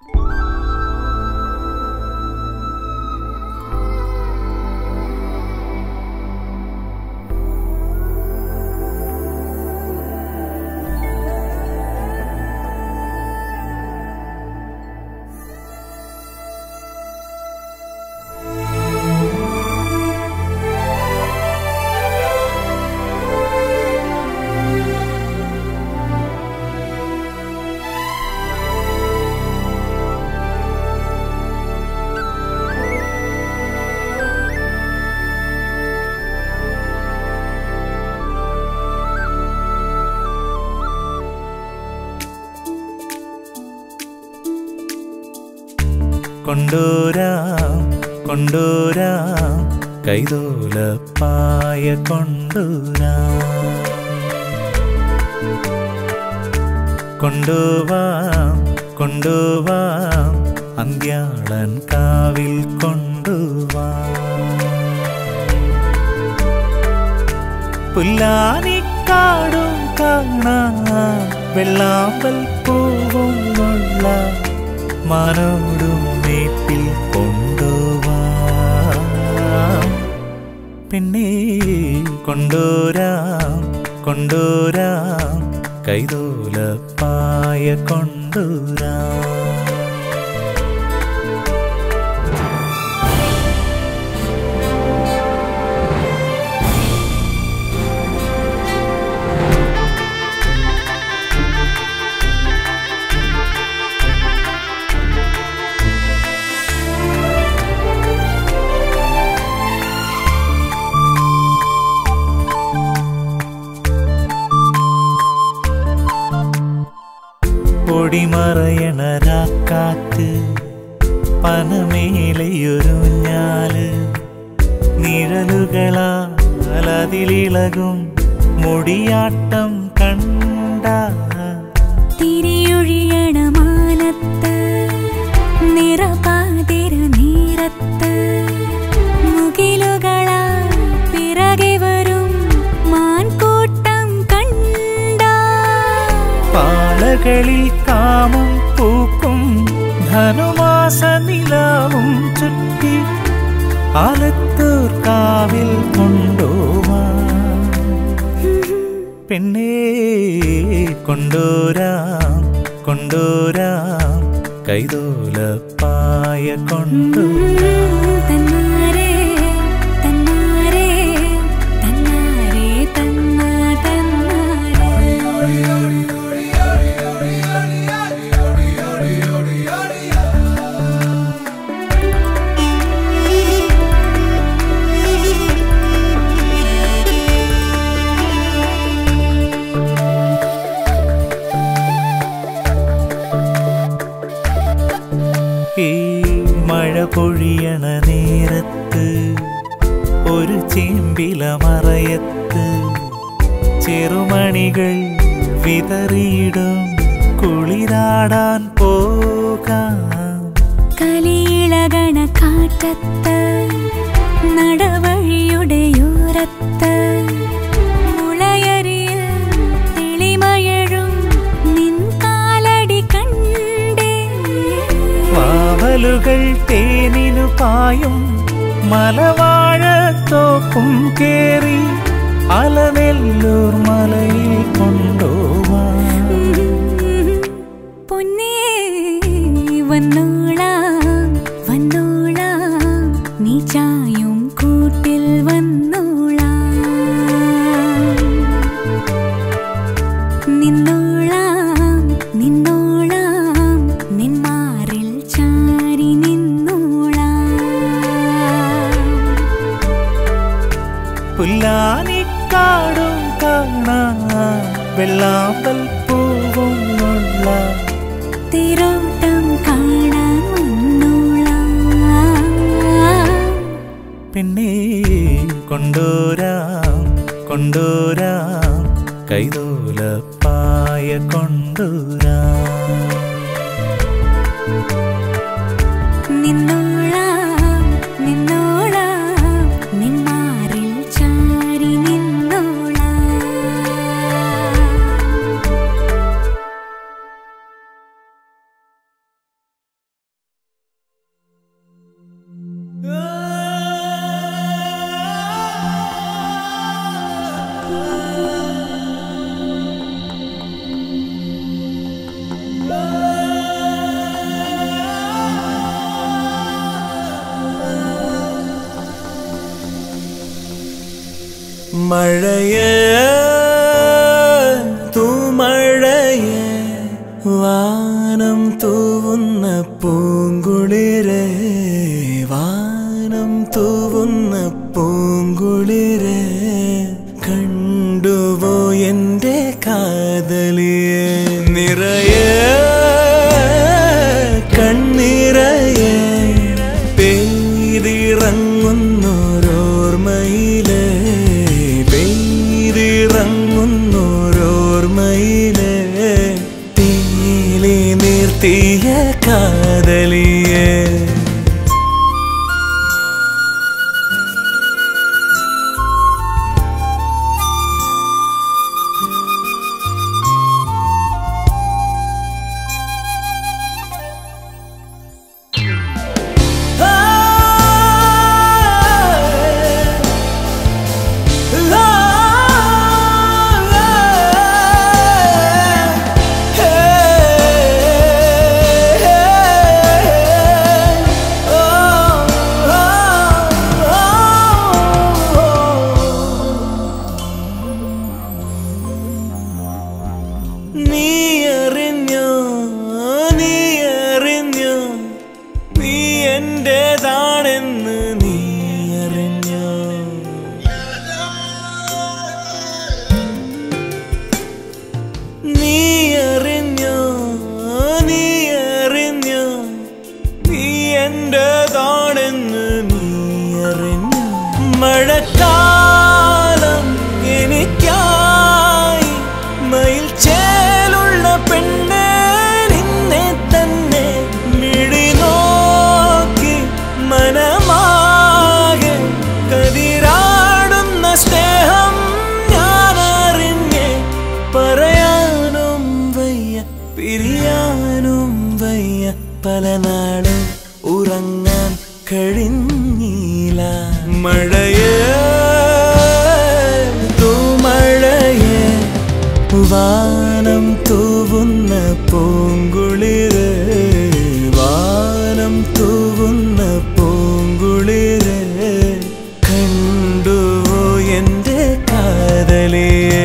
കൊണ്ടോരാം കൊണ്ടോരാം കൈതോലപ്പായ കൊണ്ടോരാം കൊണ്ടുവാം കൊണ്ടുവാം അന്ത്യാളൻ കാവിൽ കൊണ്ടുവാം പുല്ലാനിക്കാടും കാണാം വെള്ളാമ്പൽ പൂവും ഉള്ള മാനോടും മേപ്പിൽ കൊണ്ടുവാം പിന്നെ കൊണ്ടോരാം കൊണ്ടോരാം കൈതോലപ്പായ കൊണ്ടോരാം പൊടിമറയണ രാക്കാറ്റ് പനമേലയൊരുഞ്ഞാല് നിഴലുകളാൽ അതിലിളകും മുടിയാട്ടം കണ്ട തിരിയൊഴിയണ മാനത്ത് നിറപാതിര നീരത്ത് മുകിലുകളാ പിറകെ വരും മാൻകൂട്ടം കണ്ട പാലകളിൽ കാമം പൂക്കും ധനുമാസ നിലാവും ചുറ്റി ആലത്തൂർ കാവിൽ കൊണ്ടുവാം പെണ്ണേ കൊണ്ടോരാം കൊണ്ടോരാം കൈതോലപ്പായ കൊണ്ടോരാം തന്നാരേ തന്നാരേ തന്നാരേ തന്നാ തന്നാരേ ഈ മഴ പൊഴിയണ നേരത്ത് ഒരു ചേമ്പില മറയത്ത് ചെറുമണികൾ വിതറിയിടും കുളിരാടാൻ പോകാം കലിയിളകണ കാറ്റത്ത് നടവഴിയുടെയോരത്ത് മുളയരിയിൽ തെളിമഴഴും നിൻ കാലടി കണ്ടേ വാവലുകൾ തേനിനു പായും മലവാഴത്തോപ്പും കേറി അലനെല്ലൂർ മലയിൽ കൊണ്ടുവാം പൊന്നേ വന്നോളാം വന്നോളാം നീ ചായും കൂട്ടിൽ വന്നോളാം നിന്നോളാം നിന്നോളാം നിന്മാറിൽ ചാരി നിന്നോളാം പുല്ലാനിക്കാടും കാണാം വെള്ളാമ്പൽ പൂവും ഉള്ള തിരോട്ടം കാണാൻ വന്നോളാം പിന്നെ കൊണ്ടോരാം കൊണ്ടോരാം കൈതോലപ്പായ കൊണ്ടോരാം നിന്നോളാം നിന്നോളാം നിന്മാറിൽ ചാരി നിന്നോളാം മഴയേ തൂമഴയേ വാനം തൂവുന്ന പൂങ്കുളിരേ വാനം തൂവുന്ന പൂങ്കുളിരേ കണ്ടുവോ എൻ്റെ കാതലിയെ നിറയെ കണ്ണിറയെ പെയ്തിറങ്ങുന്നോരോർമ്മയിലെ പെയ്തിറങ്ങുന്നോരോർമ്മയിലെ തീലി നിർത്തിയ കാതലിയെ എന്റേതാണെന്ന് നീ അറിഞ്ഞോ നീ അറിഞ്ഞോ നീ അറിഞ്ഞോ നീ എന്റേതാണെന്ന് നീ അറിഞ്ഞോ മഴക്കാലം എനിക്കായി മയിൽ ചേലുള്ള പെണ്ണെ നിന്നെ തന്നെ മിഴി മനമാകെ കതിരാടുന്ന സ്നേഹം ഞാനറിഞ്ഞേ പറയാനും വയ്യ പിരിയാനും വയ്യ പല നാളും ഉറങ്ങാൻ കഴിഞ്ഞില്ല മഴയേ തൂമഴയേ വാനം തൂവുന്ന പൂങ്കുളിരേ വാനം തൂവുന്ന പൂങ്കുളിരേ കണ്ടുവോ എൻ്റെ കാതലിയെ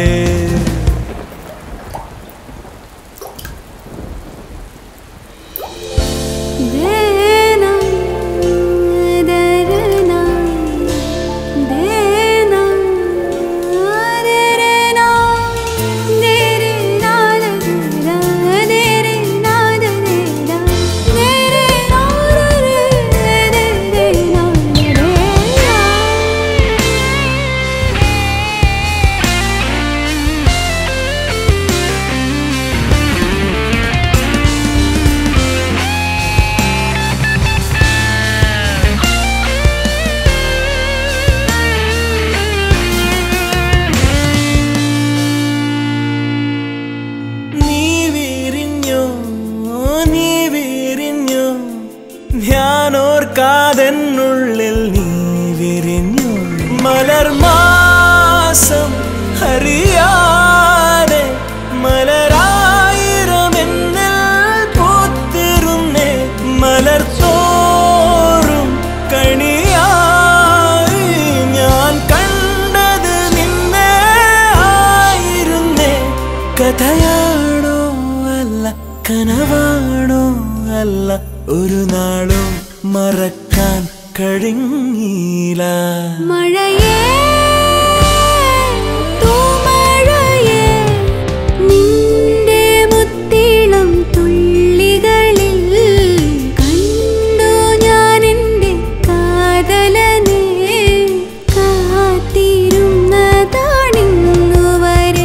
ഞാനോർക്കാതെന്നുള്ളിൽ നീ വിരിഞ്ഞു മലർമാസം അറിയാതെ മലരായിരമെന്നിൽ പൂത്തിരുന്നേ മലർത്തോറും കണിയായി ഞാൻ കണ്ടത് നിന്നെ ആയിരുന്നേ കഥയാണോ അല്ല കനവാണോ അല്ല ഒരു നാളും മറക്കാൻ കഴിഞ്ഞില്ല മഴയേ തൂമഴയേ നിന്റെ മുത്തിളം തുള്ളികളിൽ കണ്ടു ഞാൻ എൻ്റെ കാതലനെ കാത്തിരുന്നതാണിന്നു വരെ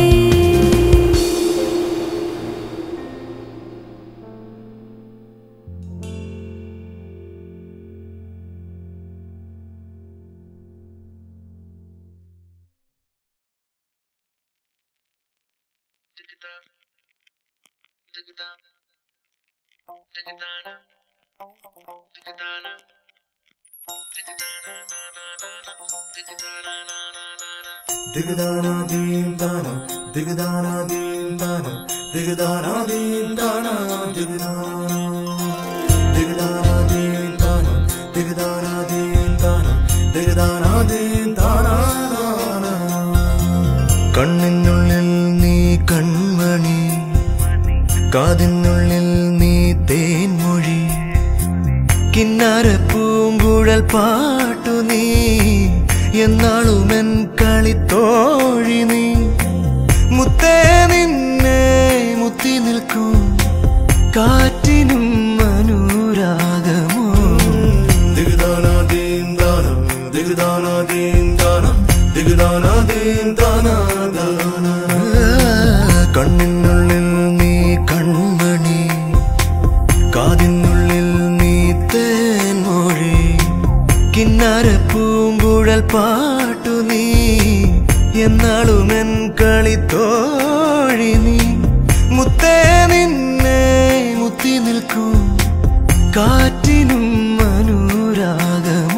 Digdana dim dana, digdana dim dana, digdana dim dana, digdana. Digdana dim dana, digdana dim dana, digdana dim dana, dana. കണ്ണിനുള്ളിൽ നീ കൺമണി, കാതിനുള്ളിൽ നീ തേൻമൊഴി, കിന്നാര പൂങ്കുഴൽ പാട്ടു നീ, എന്നാളുമെൻ കളിത്തോഴി നീ. മുത്തേ നിന്നെ മുത്തി നിൽക്കും കാറ്റിനും അനുരാഗമോ. ദിഗ്ദാനാദീം ദാനം ദിഗ്ദാനാദീം ദാനം ദിഗ്ദാനാദീം ദാനാദാന. കണ്ണിനുള്ളിൽ നീ കൺമണി, കാതിനുള്ളിൽ നീ തേൻമൊഴി, കിന്നാര പൂങ്കുഴൽ പാട്ടു നീ, എന്നാളുമെൻ കളിത്തോഴി നീ. മുത്തേ നിന്നെ മുത്തി നിൽക്കും കാറ്റിനും അനുരാഗമോ.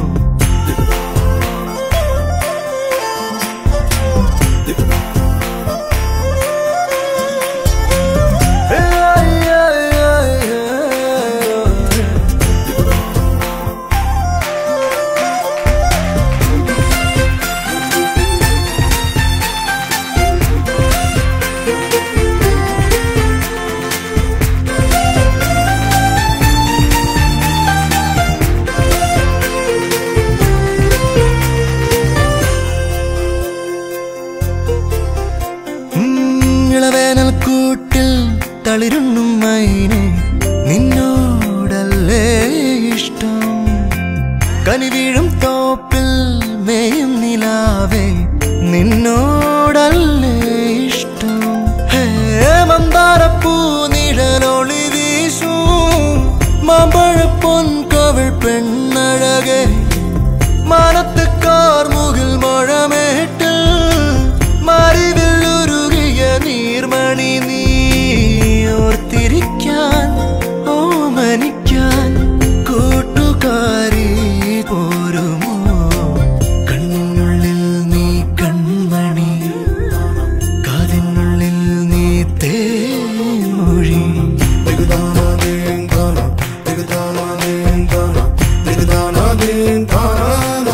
ഇളവേനൽക്കൂട്ടിൽ തളിരുണ്ണും മൈനെ നിന്നോടല്ലേ ഇഷ്ടം, കനിവീഴും തോപ്പിൽ മേയും നിലാവേ നിന്നോടല്ലേ ഇഷ്ടം. ഹേ മന്ദാരപ്പൂ നിഴലൊളി വീശും മാമ്പഴപ്പൊൻകവൾ പെണ്ണഴകെ, മാനത്ത് കാർമുകിൽ മഴമേട്ടിൽ മാറിവില്ലുരുകിയ നീർമണി നീ. ഓർത്തിരിക്കാൻ ഓമനിക്കാൻ കൂട്ടുകാരി പോരുമോ. കണ്ണിനുള്ളിൽ നീ കൺമണി, കാതിനുള്ളിൽ നീ തേൻമൊഴി. ദിഗ്ദാനാദീം ദാനം ദിഗ്ദാനാദീം ദാനം ദിഗ്ദാനാദീം ദാന.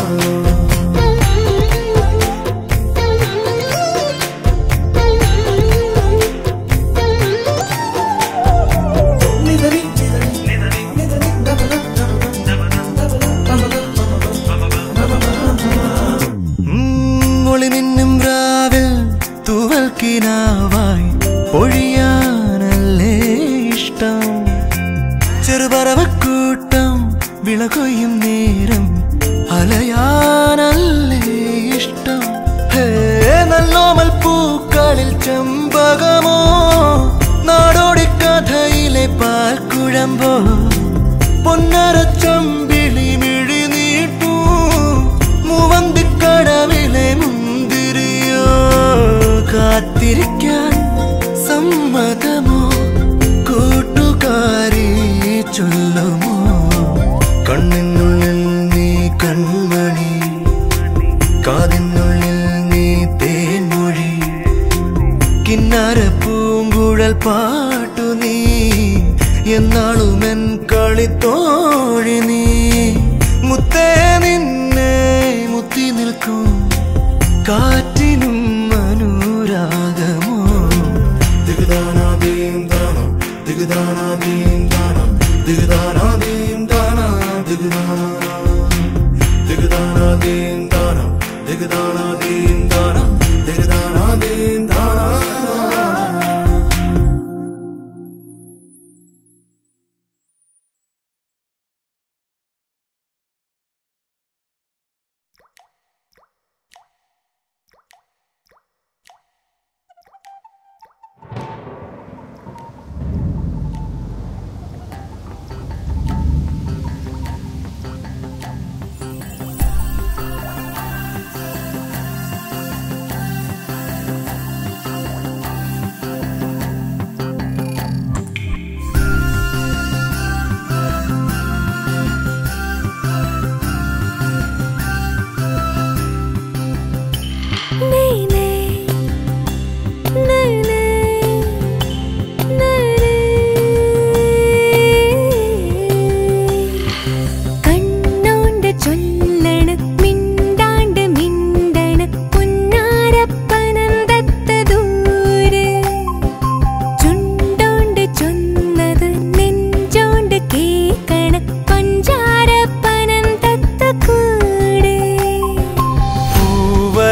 ഒളിമിന്നും രാവിൽ തൂവൽക്കിനാവായി പൊഴിയാനല്ലേ ഇഷ്ടം, ചെറുപറവക്കൂട്ടം വിളകൊയ്യും നേരം അലയാനല്ലേ ഇഷ്ടം. ഹേ നല്ലോമൽ പൂക്കളിൽ ചെമ്പകമോ, നാടോടിക്കഥയിലെ പാൽക്കുഴമ്പോ, പൊന്നരച്ചമ്പിളി മിഴി നീട്ടൂ മൂവന്തിക്കടവിലെ മുന്തിരിയോ. കാത്തിരിക്കാൻ സമ്മതമോ കൂട്ടുകാരി ചൊല്ലുമോ. കണ്ണിനുള്ളിൽ നീ കൺമണി, കാതിനുള്ളിൽ നീ തേൻമൊഴി, കിന്നാര പൂങ്കുഴൽ പാട്ടു നീ, എന്നാളുമെൻ കളിത്തോഴി നീ. മുത്തേ നിന്നെ മുത്തി നിൽക്കും കാറ്റിനും അനുരാഗമോ. ദിഗ്ദാനാദീം ദാനം ദിഗ്ദാനാദീം ദാനം ദിഗ്ദാനാദീം ദാന ദിഗ്ദാന. ദിഗ്ദാനാദീം ദാനം ദിഗ്ദാനാദീം ദാനം ദിഗ്ദാനാദീം ദാന.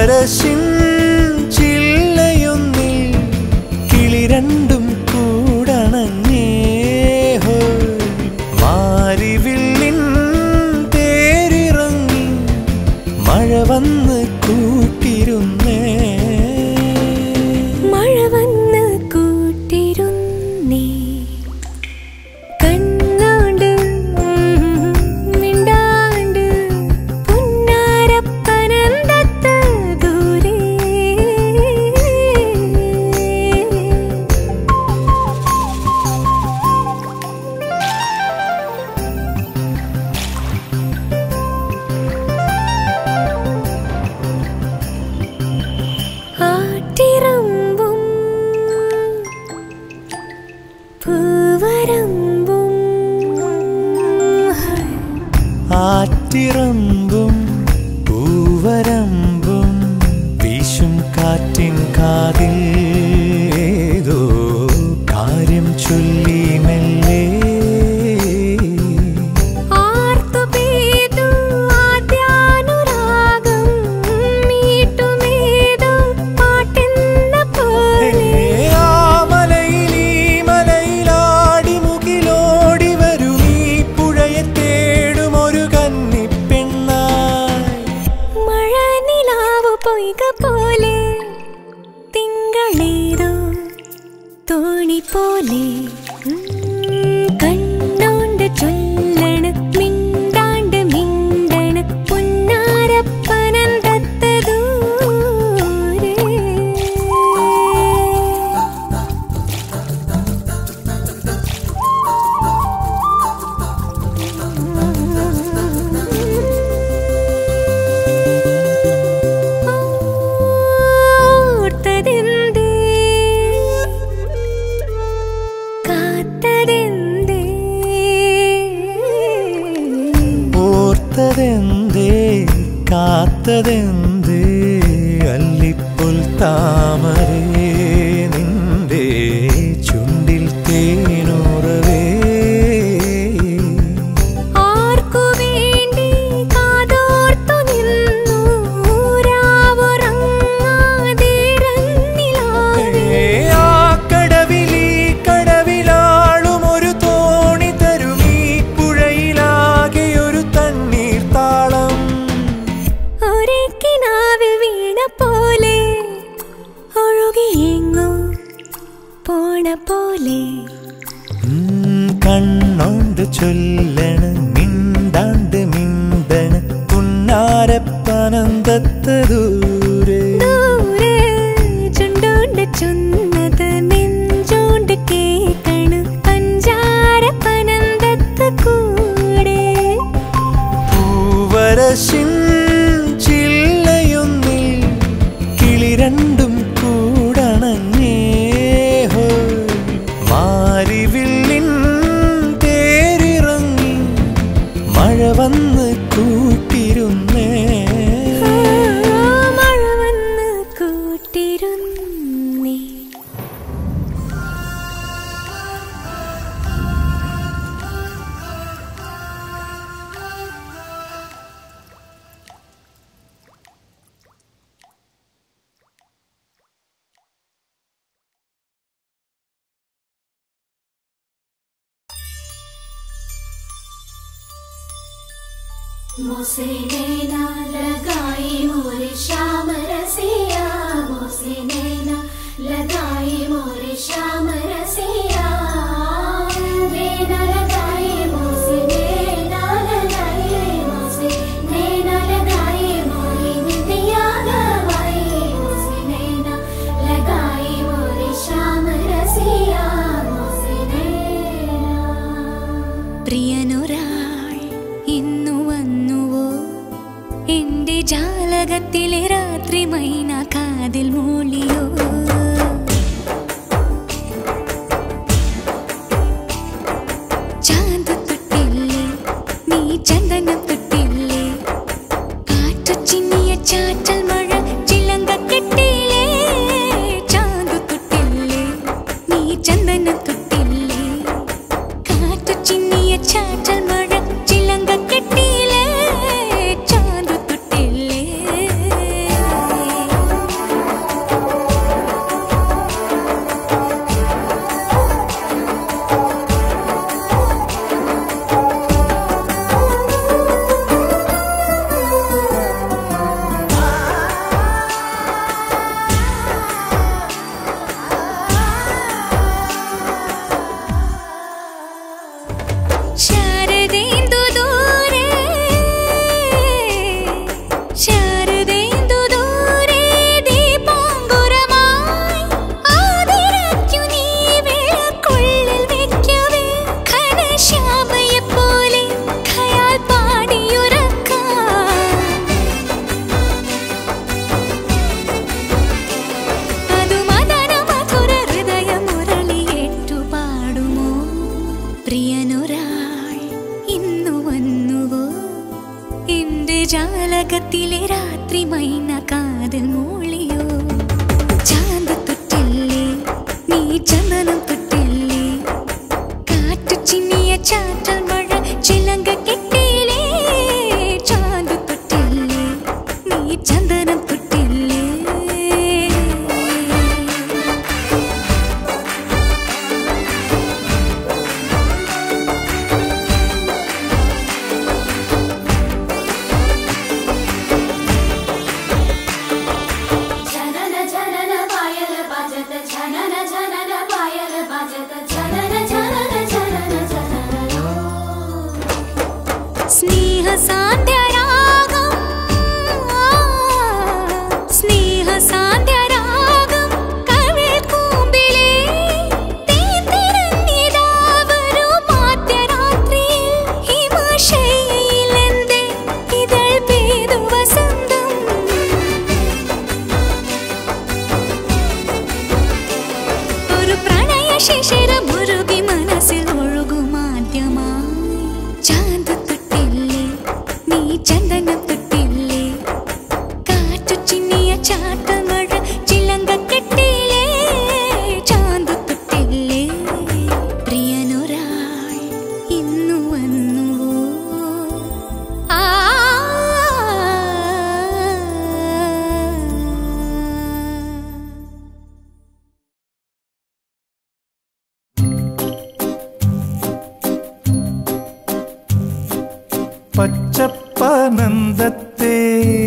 പൂവരശിൻ ചില്ലയൊന്നിൽ കിളി രണ്ടും കൂടണഞ്ഞേ മാരിവില്ലിൻ തേരിറങ്ങി മഴ വന്ന് കൂട്ടിരുന്നേ മഴ വന്ന് കൂട്ടിരുന്നേ കണ്ണോണ്ട് മിണ്ടാണ്ട് പുന്നാരപ്പനന്തത്ത് ദൂരെ ആട്ടിറമ്പും പൂവരമ്പും ആറ്റിറമ്പും പൂവരമ്പും വീശും കാറ്റിൻ കാതിൽ ഏതോ കാര്യം ചൊല്ലി മെല്ലെ ആർത്തു പെയ്തു ആദ്യാനുരാഗം മീട്ടുമേതോ പാട്ടെന്ന പോലെ ആ മലയിൽ ഈ മലയിലാടി മുകിലോടി വരും ഈ പുഴയെ തേടും ഒരു കന്നിപ്പെണ്ണായി മഴനിലാവ് പൊയ്ക പോലെ തിങ്കളേതോ തോണി പോലെ കണ്ണോണ്ട് ചൊല്ലണ് മിണ്ടാണ്ട് മിണ്ടണ് പുന്നാരപ്പനന്തത്ത് ദൂരെ ഓർത്തതെന്തേ കാത്തതെന്തേ ഓർത്തതെന്തേ കാത്തതെന്തേ അല്ലിപ്പുൽ താമരേ നിന്റെ ചുണ്ടിൽ തേനുറവേ ആർക്കു വേണ്ടി കാതോർത്തു നിന്നു രാവുറങ്ങാതിരന്നിലാവേ ആ കടവിലീ കടവിലാളും ഒരു തോണി തരും ഈ പുഴയിലാകെ ഒരു തണ്ണീർ താളം ഒരേ കിനാവിൽ വീണ പോലെ ഒഴുകിയെങ്ങോ പോണ പോലെ കണ്ണോണ്ട് ചൊല്ലണ് മിണ്ടാണ്ട് മിണ്ടണ് പുന്നാരപ്പനന്തത്ത് ദൂരെ ദൂരെ ചുണ്ടോണ്ട് ചൊന്നത് നെഞ്ചോണ്ട് കേക്കണ് പഞ്ചാരപ്പനന്തത്ത് കൂടെ പൂവരശിൻ ചില്ലയൊന്നിൽ കിളി രണ്ടും കൂടണഞ്ഞേ മാരിവില്ലിൻ തേരിറങ്ങി മഴ വന്ന് കൂട്ടിരുന്നേ മഴ വന്ന് കൂട്ടിരുന്നേ मोसे नैना लगाई मोरे श्याम रसिया मोसे नैना लगाई मोरे श्याम रसिया नैना लगाई मोसे नैना लगाई मोसे नैना लगाई मोरी निंदिया गवाई मोसे नैना लगाई मोरे श्याम रसिया मोसे नैना പ്രിയനൊരാൾ ഇന്നു വന്നുവോ എന്റെ ജാലകത്തിലെ രാത്രി മൈന കാതിൽ മൂളിയോ ചാന്ത് തൊട്ടില്ലേ നീ ചന്ദനം തൊട്ടില്ലേ കാറ്റു ചിന്നിയ ചാറ്റൽ മഴ ചിലങ്ക കെട്ടില്ലേ ചാന്ത് തൊട്ടില്ലേ നീ ചന്ദനം തൊട്ടില്ലേ കാറ്റു ചിന്നിയ ചാറ്റൽ മഴ ചിലങ്ക കെട്ടില്ലേ ചാന്ത് തൊട്ടില്ലേ മൈന കാതിൽ മൂളിയോ ചാന്ത് തൊട്ടില്ലേ നീ ചന്ദനം തൊട്ടില്ലേ കാറ്റു ചിന്നിയ ചാറ്റൽ മഴ ചിലങ്ക കെട്ടിയില്ലേ ചാന്ത് തൊട്ടില്ലേ നീ ചന്ദനം തൊട്ടില്ലേ പച്ചപ്പാനന്ദത്തെ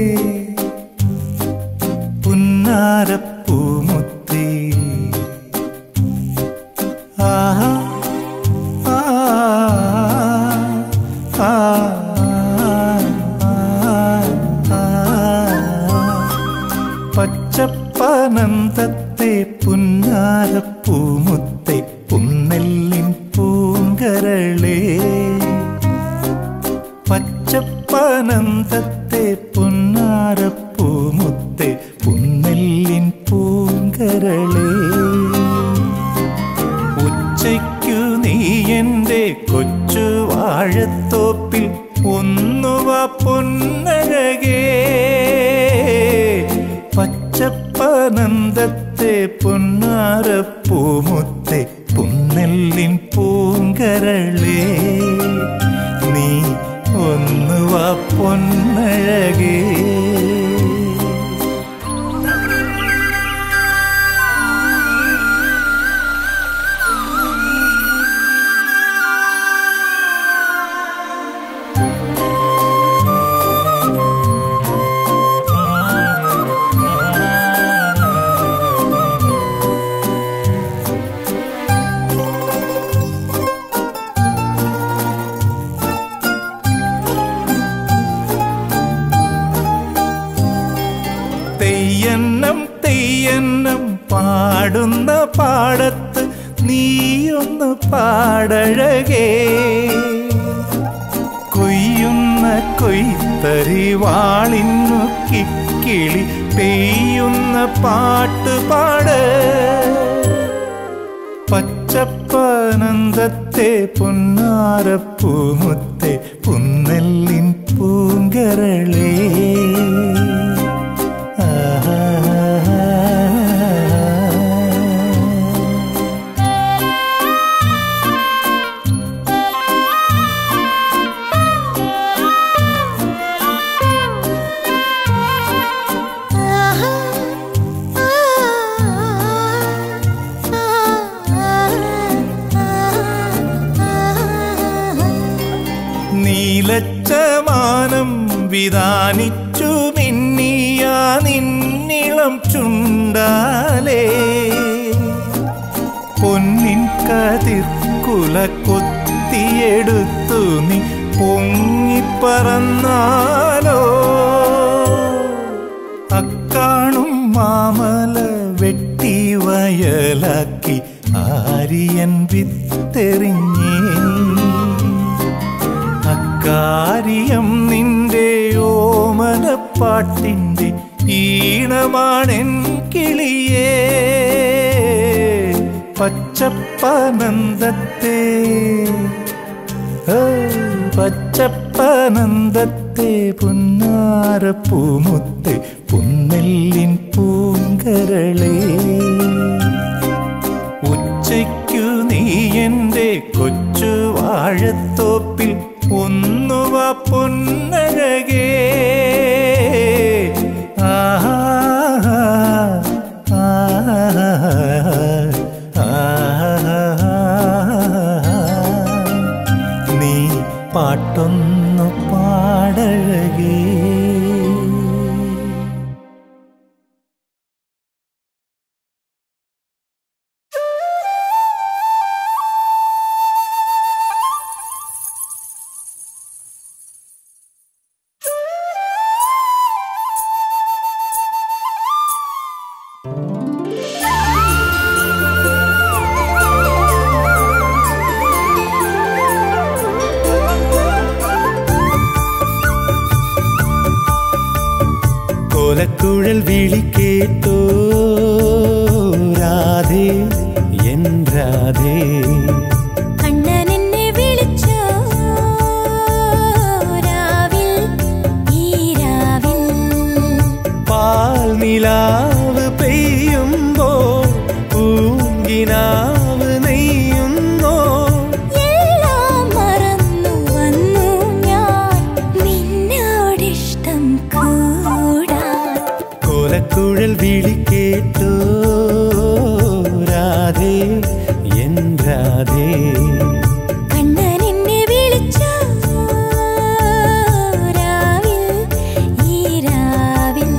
പുന്നാരപ്പൂമുത്തി ആഹാ പച്ചപ്പാനന്ദത്തെ പുന്നാരപ്പൂമുത്തെ പുന്നെല്ലിൻ പൂങ്കരളേ പച്ചപ്പാനന്ദത്തെ പുന്നാരപ്പൂമുത്തെ പുന്നെല്ലിൻ പൂങ്കരളേ ഉച്ചയ്ക്കു നീ എൻ്റെ കൊച്ചു വാഴത്തോപ്പിൽ ഒന്നുവ പൊന്നഴകേ പച്ചപ്പാനന്ദത്തെ പുന്നാരപ്പൂമുത്തെ പുന്നെല്ലിൻ പൂങ്കരളേ നീ ഒന്നുവ പൊന്നഴകേ തെയ്യന്നം പാടുന്ന പാടത്ത് നീയൊന്ന് പാടഴകേ കൊയ്യുന്ന കൊയ്ത്തരി വാളിന്നു കിക്കിളി പെയ്യുന്ന പാട്ടുപാട് പച്ചപ്പാനന്ദത്തെ പുന്നാരപ്പൂമുത്തെ പുന്നെല്ലിൻ പൂങ്കരളേ നീലച്ചമാനം വിധാനിച്ചു മിന്നിയ നിന്നിളം ചുണ്ടാലേ പൊന്നിൻ കതിർക്കുല കൊത്തിയെടുത്തു നീ പൊങ്ങിപ്പറന്നാലോ അക്കാണും മാമല വെട്ടി വയലാക്കി ആര്യൻ വിത്തെറിഞ്ഞേ അക്കാര്യം നിന്റെ ഓമനപ്പാട്ടിൻ്റെ ഈണമാണെൻ കിളിയേ പച്ചപ്പാനന്ദത്തെ മുത്തേ പുന്നാരപ്പൂമുത്തേ പുന്നെല്ലിൻ പൂങ്കരളേ ഉച്ചയ്ക്കു നീ എൻ്റെ കൊച്ചു വാഴത്തോപ്പിൽ ഒന്നുവ പൊന്നഴകേ ആഹാ നീ പാട്ടൊന്നു പാടഴകേ കോലക്കുഴൽ വിളി കേട്ടോ രാധേ എൻ രാധേ കണ്ണൻ എന്നെ വിളിച്ചോ രാവിൽ ഈ രാവിൽ പാൽ നിലാവ് പെയ്യുമ്പോ പൂങ്കിനാവ് നെയ്യുന്നോ എല്ലാം മറന്നു വന്നു ഞാൻ നിന്നോടിഷ്ടം കൂടാൻ കോലക്കുഴൽ വിളി കേട്ടോ രാധേ എൻ രാധേ കണ്ണൻ എന്നെ വിളിച്ചോ രാവിൽ ഈ രാവിൽ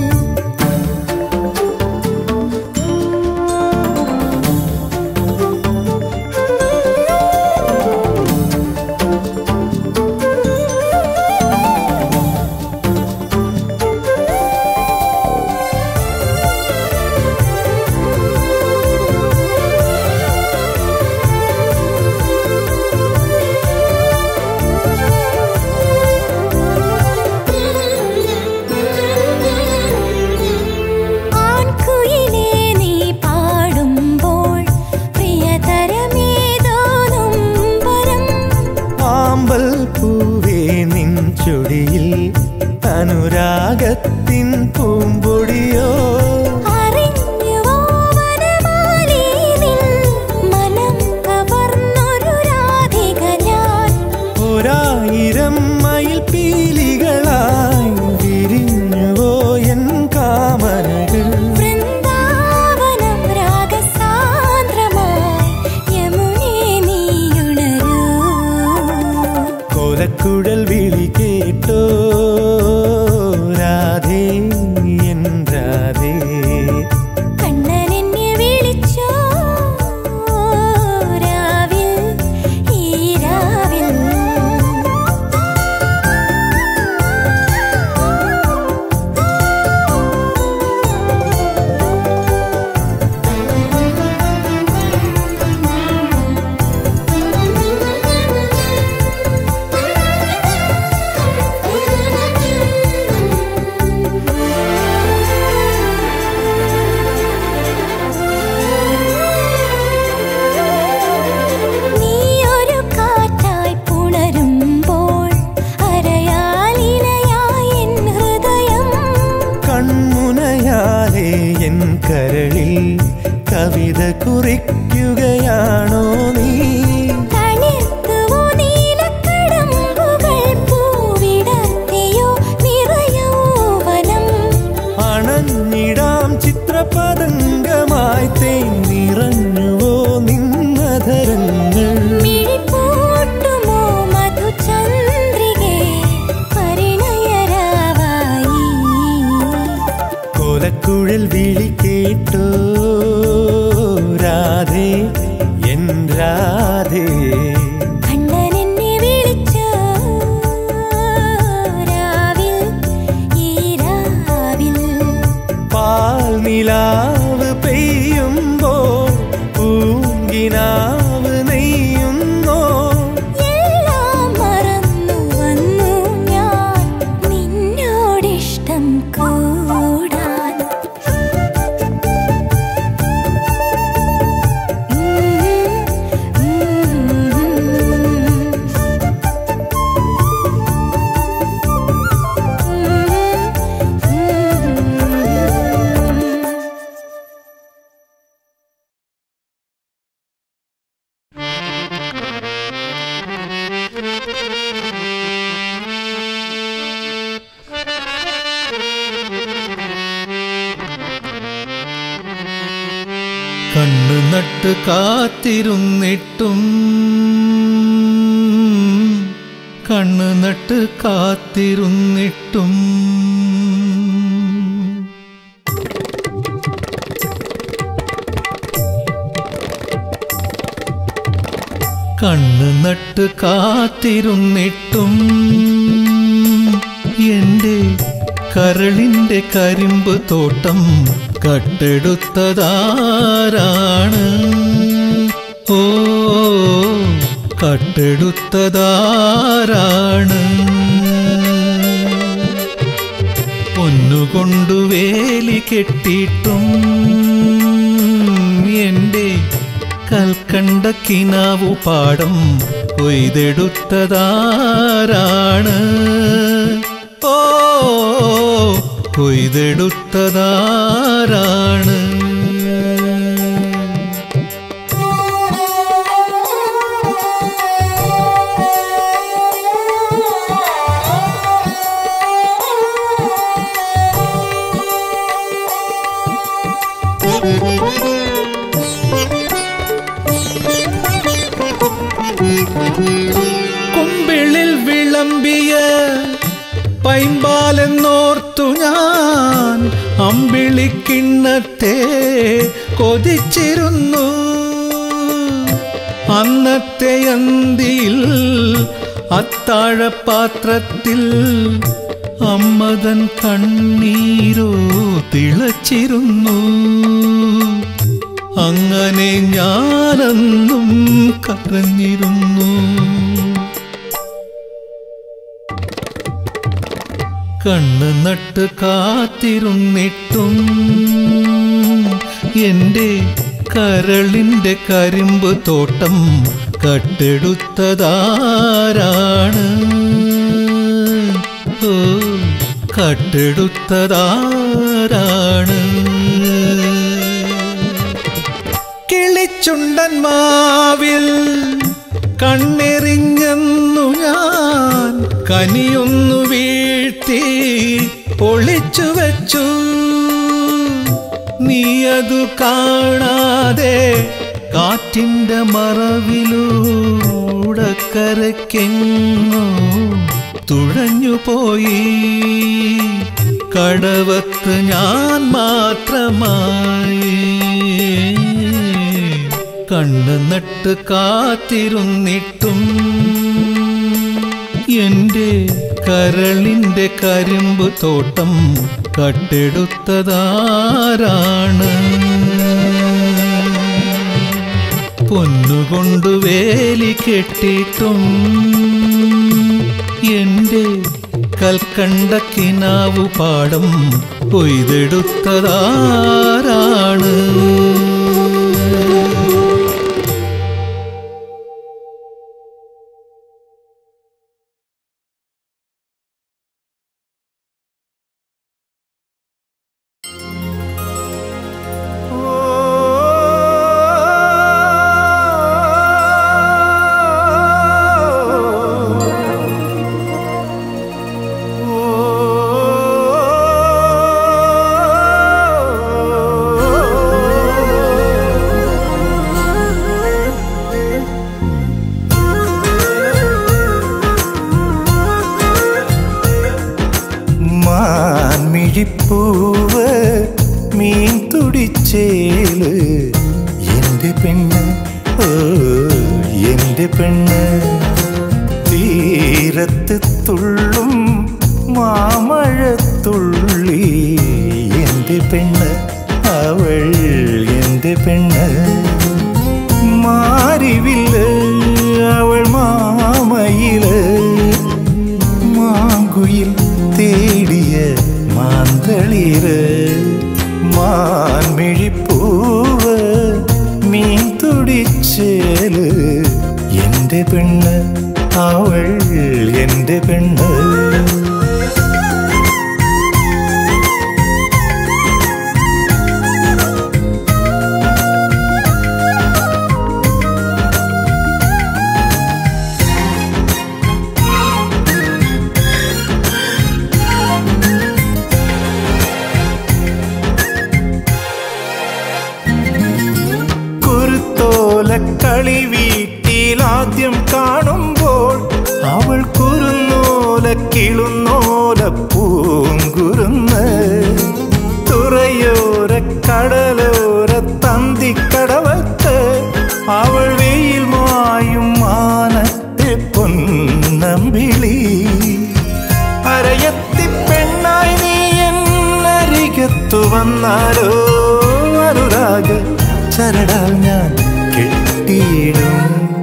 ആൺകുയിലേ നീ പാടുമ്പോൾ പ്രിയതരമേതോ നൊമ്പരം ആമ്പൽ പൂവേ നിൻ ചൊടിയിൽ അനുരാഗത്തിൻ പൂമ്പൊടിയോ അറിഞ്ഞുവോ വനമാലി നിൻ മനം കവർന്നൊരു രാധിക ഞാൻ ഒരായിരം മയിൽ പീലികളായി വിരിഞ്ഞുവോ എൻ കാമനകൾ വൃന്ദാവനം രാഗസാന്ദ്രമായി യമുനേ നീയുണരൂ കോലക്കുഴൽ വിളി കേട്ടോ രാധേ എൻ രാധേ കണ്ണൻ എന്നെ വിളിച്ചോ രാവിൽ ഈ രാവിൽ നീയൊരു കാറ്റായി പുണരുമ്പോൾ അരയാലിലയായി എൻ ഹൃദയം കൺമുനയാലേ എൻ കരളിൽ കവിത കുറിക്കുകയാണോ നീ തളിർത്തുവോ നീലക്കടമ്പുകൾ പൂവിടർത്തിയോ നിറയൗവനം അണഞ്ഞിടാം ചിത്രപതംഗമായി തേൻ നിറഞ്ഞുവോ നിന്നധരങ്ങൾ മിഴിപ്പൂട്ടുമോ മധുചന്ദ്രികേ പരിണയരാവായി കോലക്കുഴൽ വിളി കേട്ടോ രാധേ എൻ രാധേ കണ്ണൻ എന്നെ വിളിച്ചോ രാവിൽ ഈ രാവിൽ പാൽ നിലാവ് പെയ്യുമ്പോ പൂങ്കിനാവ് നെയ്യുന്നോ എല്ലാം മറന്നു വന്നു ഞാൻ നിന്നോടിഷ്ടം കൂടാൻ ഉം, ഉം, ഉം. കണ്ണു നട്ട് കാത്തിരുന്നിട്ടും കണ്ണു നട്ട് കാത്തിരുന്നിട്ടും കണ്ണു നട്ട് കാത്തിരുന്നിട്ടും എൻ്റെ കരളിൻ്റെ കരിമ്പ് തോട്ടം കട്ടെടുത്തതാരാണ്? ഓ കട്ടെടുത്തതാരാണ്? പൊന്നുകൊണ്ടു വേലി കെട്ടിയിട്ടും എൻ്റെ കൽക്കണ്ട കിനാവു പാടം കൊയ്തെടുത്തതാരാണ്? ഓ കൊയ്തെടുത്തതാരാണ്? കുമ്പിളിൽ വിളമ്പിയ പൈമ്പാലെന്നോർത്തു ഞാൻ അമ്പിളിക്കിണ്ണത്തെ കൊതിച്ചിരുന്നു. അന്നത്തെ അന്തിയിൽ അത്താഴപാത്രത്തിൽ അമ്മതൻ കണ്ണീരോ തിളച്ചിരുന്നു. അങ്ങനെ ഞാനെന്നും കരഞ്ഞിരുന്നു. കണ്ണു നട്ട് കാത്തിരുന്നിട്ടും എൻ്റെ കരളിൻ്റെ കരിമ്പ് തോട്ടം കട്ടെടുത്തതാരാണ്? ഓ കട്ടെടുത്തതാരാണ്? കിളിച്ചുണ്ടൻ മാവിൽ കണ്ണെറിഞ്ഞെന്നു ഞാൻ കനിയൊന്നു വീഴ്ത്തി ഒളിച്ചു വെച്ചു. നീയതു കാണാതെ കാറ്റിൻ്റെ മറവിലൂടെ കരയ്ക്കെങ്ങോ തുഴഞ്ഞുപോയി. കടവത്ത് ഞാൻ മാത്രമായി. കണ്ണു നട്ട് കാത്തിരുന്നിട്ടും എൻ്റെ കരളിൻ്റെ കരിമ്പ് തോട്ടം കട്ടെടുത്തതാരാണ്? പൊന്നുകൊണ്ടു വേലി കെട്ടിയിട്ടും എൻ്റെ കൽക്കണ്ട കിനാവു പാടം കൊയ്തെടുത്തതാരാണ്? പൂവ് മീൻ തുടിച്ചേല് എൻ്റെ പെണ്ണ്, ഓ എൻ്റെ പെണ്ണ്. തീരത്ത് തുള്ളും മാമഴത്തുള്ളി എൻ്റെ പെണ്ണ്, അവൾ എൻ്റെ പെണ്ണ്. മാരിവില്ല് അവൾ മാമയില് മാങ്കുയിൽ തേടിയ മാന്തളിര്. മാൻമിഴിപ്പൂവ് മീൻ തുടിച്ചേല് എൻ്റെ പെണ്ണ്, അവൾ എൻ്റെ പെണ്ണ്. കളി വീട്ടിലാദ്യം കാണുമ്പോൾ അവൾ കുറുന്നോല കിളുന്നോല പൂങ്കുരുന്ന് തുറയോര കടലോര തന്തിക്കടവത്ത് അവൾ വെയിൽ മായും മാനത്തെ പൊന്നമ്പിളി അരയത്തി പെണ്ണായി നീ എന്നരികത്തു വന്നാലോ അനുരാഗ ചരടാൽ ഞാൻ കെട്ടിയിടും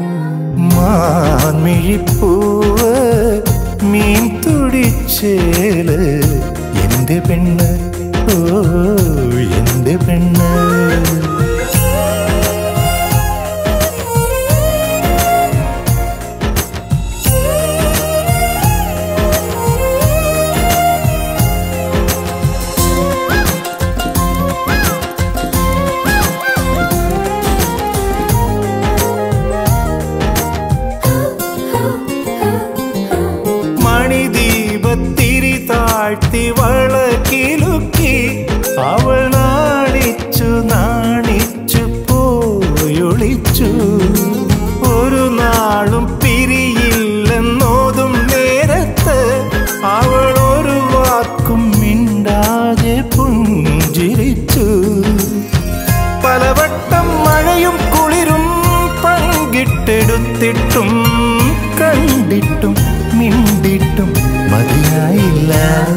മാൻമിഴിപ്പൂവ് മീൻ തുടിച്ചേല് എന്റെ പെണ്ണ് ഓ എന്റെ പെണ്ണ് വളക്കിലുക്കി അവൾ നാണിച്ചു നാണിച്ചു പോയൊളിച്ചു ഒരു നാളും പിരിയില്ലെന്നോതും നേരത്ത് അവൾ ഒരു വാക്കും മിണ്ടാതെ പുഞ്ചിരിച്ചു പലവട്ടം മഴയും കുളിരും പങ്കിട്ടെടുത്തിട്ടും കണ്ടിട്ടും മിണ്ടിട്ടും മതിയായില്ല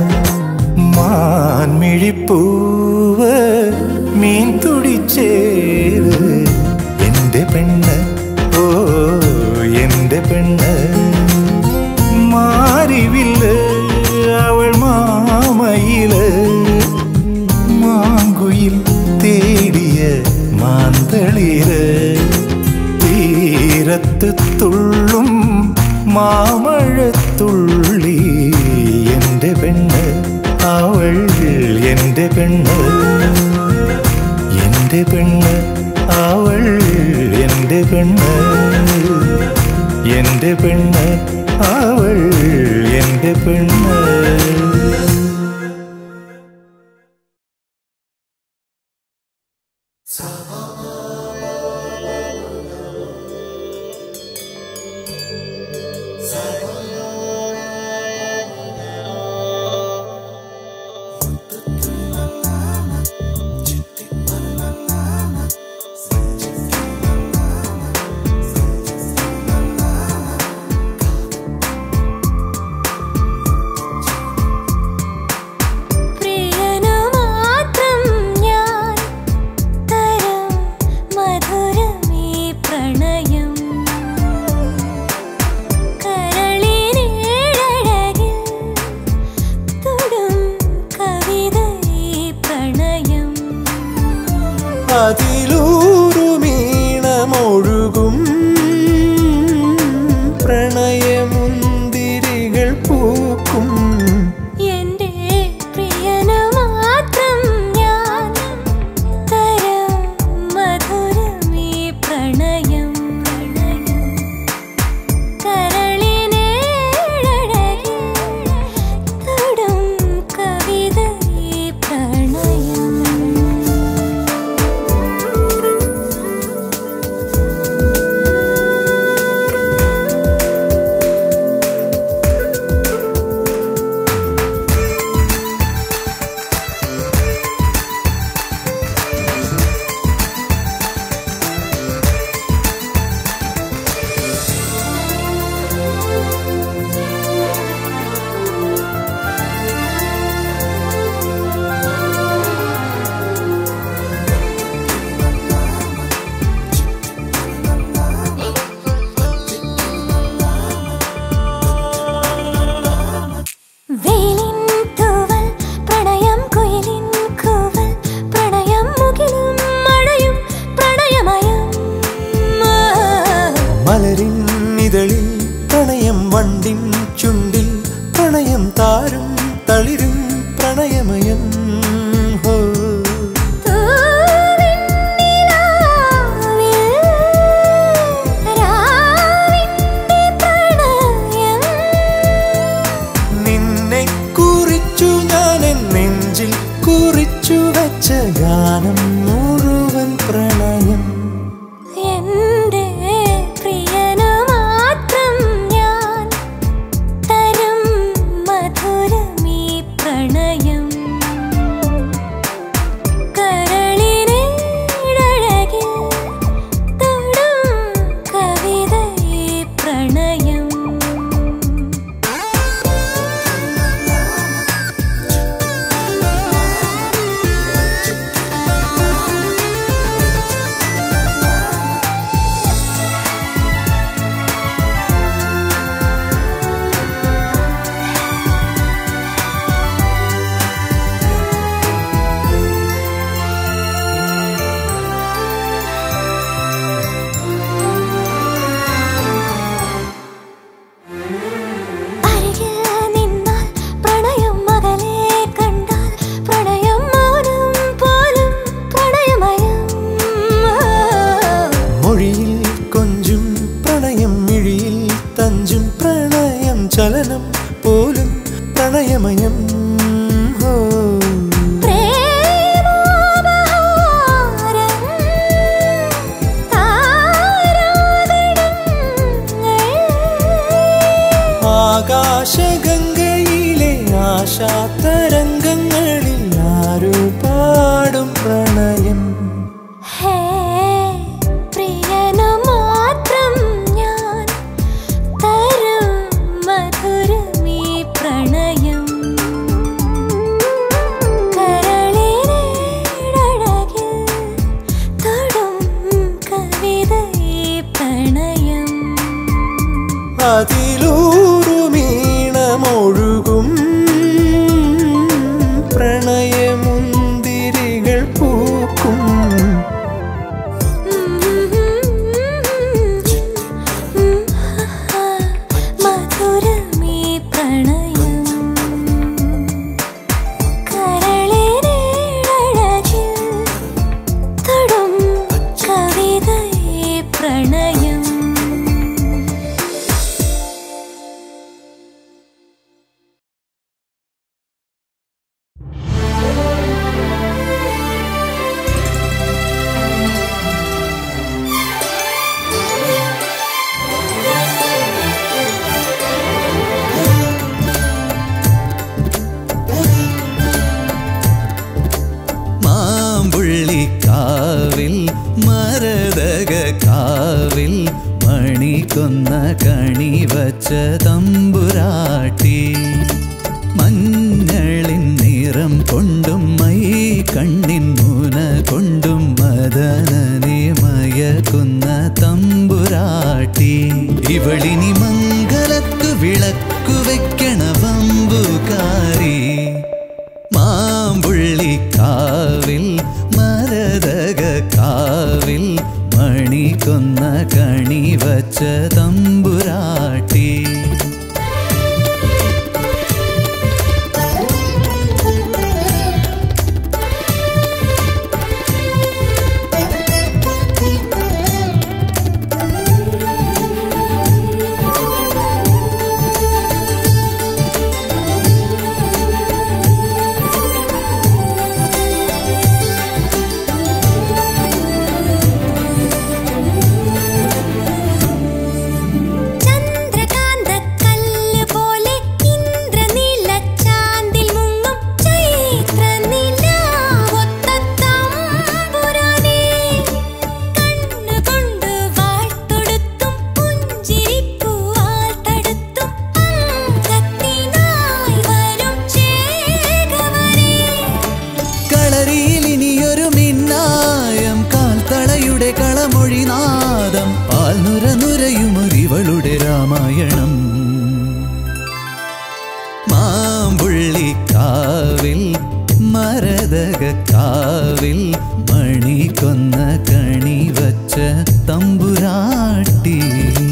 മാൻമിഴിപ്പൂവ് മീൻ തുടിച്ചേര് എന്റെ പെണ്ണ് ഓ എന്റെ പെണ്ണ് മാറിവില്ല് അവൾ മാമയില് മാങ്കുയിൽ തേടിയ മാന്തളിര് തീരത്ത് തുള്ളും മാമഴത്തുള്ളി എന്റെ പെണ്ണ് അവൾ എന്റെ പെണ്ണ് എന്റെ പെണ്ണ് അവൾ എന്റെ പെണ്ണ് എന്റെ പെണ്ണ് അവൾ എന്റെ പെണ്ണ് അതിലൂറുമീണമൊഴുകും പ്രണയമുന്തിരികൾ പൂക്കും എന്റെ പ്രിയനു മാത്രം ഞാൻ തരം മധുരമീ പ്രണയം കരളിനേഴഴകിൽ തൊടും കവിത ഈ പ്രണയം മലരിന്നിതളിൽ പ്രണയം വണ്ടിൻ ചുണ്ടിൽ പ്രണയം താരും തളിരും പ്രണയമയം ഹോ നിന്നെ കുറിച്ചു ഞാൻ നെഞ്ചിൽ കുറിച്ചു വെച്ച ഗാനം മുഴുവൻ പ്രണയം എന്റെ കൊന്ന കണി വച്ച തമ്പുരാട്ടി മഞ്ഞളിൻ നിറം കൊണ്ടും മൈ കണ്ണിൻ മൂന കൊണ്ടും മദനനെ മയക്കുന്ന തമ്പുരാട്ടി ഇവളിനി മംഗലത്തു വിളക്കു വെക്കണ വമ്പുകാരി മാമ്പുള്ളിക്കാവിൽ മരതക കാവിൽ മണി കൊന്ന കണി വച്ച തമ്പുരാട്ടി കളമൊഴിനാദം പാൽനുര നുരയുമൊരിവളുടെ രാമായണം മാമ്പുള്ളിക്കാവിൽ മരതക കാവിൽ മണി കൊന്ന കണി വച്ച തമ്പുരാട്ടി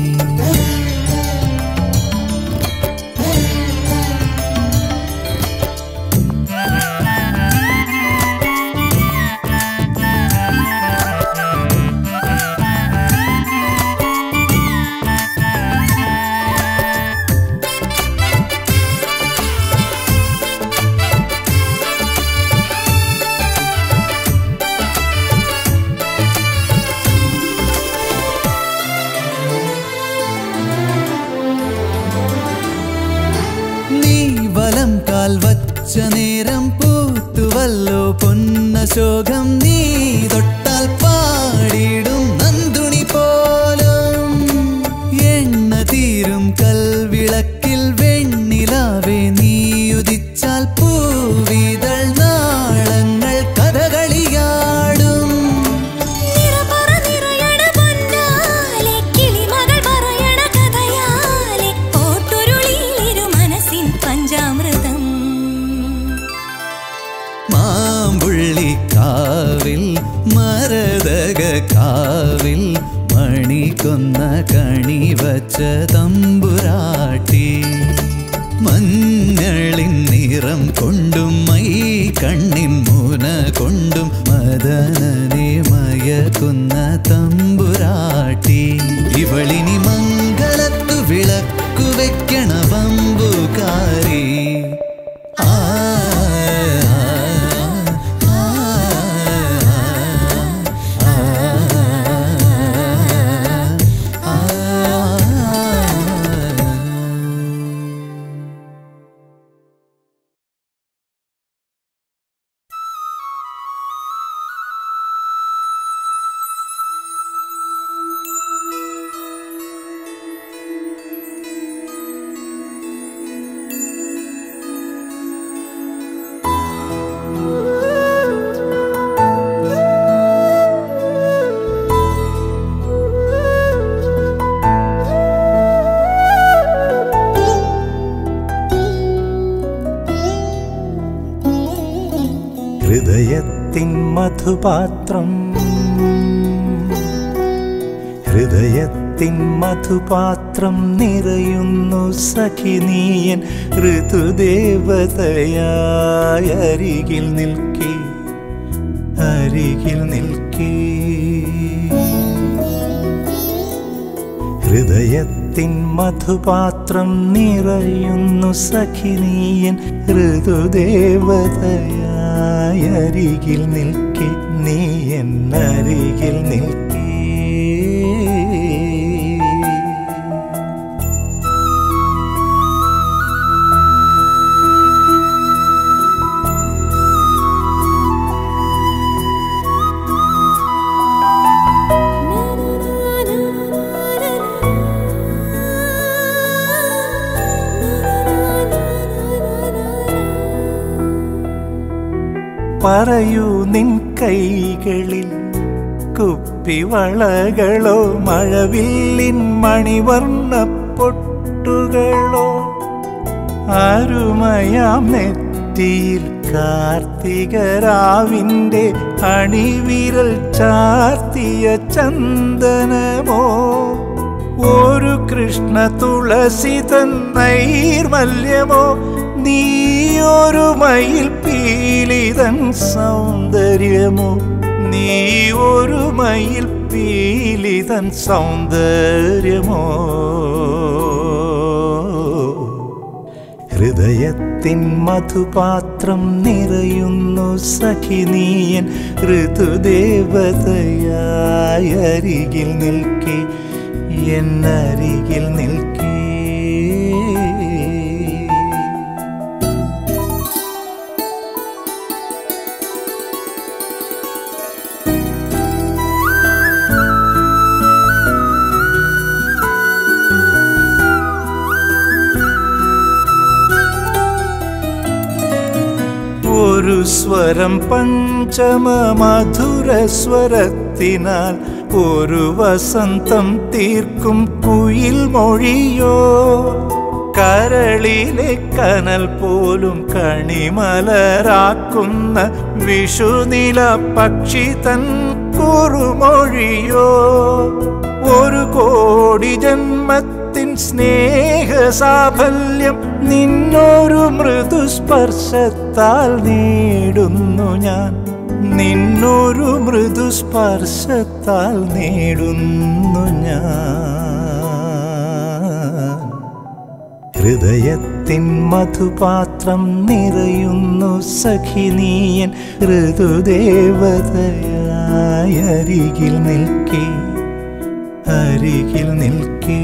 വച്ച നേരം പൂത്തുവല്ലോ പൊന്നശോകം നീ തൊട്ടാൽ പാടിടും നന്ദുണി പോലും എണ്ണ തീരും കൽവിളക്കിൽ വെണ്ണിലാവേ നീ ഉദിച്ചാൽ പൂവിതൾ നാളങ്ങൾ കഥകളിയാടും മാമ്പുള്ളിക്കാവിൽ മരതക കാവിൽ മണി കൊന്ന കണി വച്ച തമ്പുരാട്ടി മഞ്ഞളിൻ നിറം കൊണ്ടും മൈ കണ്ണിൻ മൂന കൊണ്ടും മദനനെ മയക്കുന്ന തമ്പുരാട്ടി ഇവളിനി മംഗലത്തു വിളക്കു വെക്കണ വമ്പുകാരി ഹൃദയത്തിൻ മധുപാത്രം ഹൃദയത്തിൻ മധുപാത്രം നിറയുന്നു സഖിനീയൻ ഋതുദേവതയായ അരികിൽ നിൽക്കേ ഹൃദയത്തിൻ മധുപാത്രം നിറയുന്നു സഖിനീയൻ ഋതുദേവതയായ അരികിൽ നിൽക്കേ നീ എന്നരികിൽ നിൽക്കേ പറയൂ നിൻ കൈകളിൽ കുപ്പിവളകളോ മഴവില്ലിൻ മണിവർണ്ണ പൊട്ടുകളോ അരുമയാം നെറ്റിയിൽ കാർത്തികരാവിൻ്റെ അണിവിരൽ ചാർത്തിയ ചന്ദനമോ ഒരു കൃഷ്ണ തുളസിതൻ നൈർമല്യമോ നീയൊരു മയിൽ പീലിതൻ സൗന്ദര്യമോ നീയൊരു മയിൽ പീലിതൻ സൗന്ദര്യമോ ഹൃദയത്തിൻ മധുപാത്രം നിറയുന്നു സഖി നീയൻ ഋതുദേവതയായി അരികിൽ നിൽക്കേ എന്നരികിൽ നിൽക്കേ ഒരു സ്വരം പഞ്ചമ മധുര സ്വരത്തിനാൽ ഒരു വസന്തം തീർക്കും കുയിൽ മൊഴിയോ കരളിലെ കനൽ പോലും കണിമലരാക്കുന്ന വിഷുനില പക്ഷി തൻ കുറുമൊഴിയോ ഒരു കോടി ജന്മത്തിൻ സ്നേഹ സാഫല്യം നിന്നൊരു മൃദുസ്പർശത്താൽ നേടുന്നു ഞാൻ നിന്നൊരു മൃദുസ്പർശത്താൽ നേടുന്നു ഞാൻ ഹൃദയത്തിൻ മധുപാത്രം നിറയുന്നു സഖി നീയൻ ഋതുദേവതയായി അരികിൽ നിൽക്കേ അരികിൽ നിൽക്കേ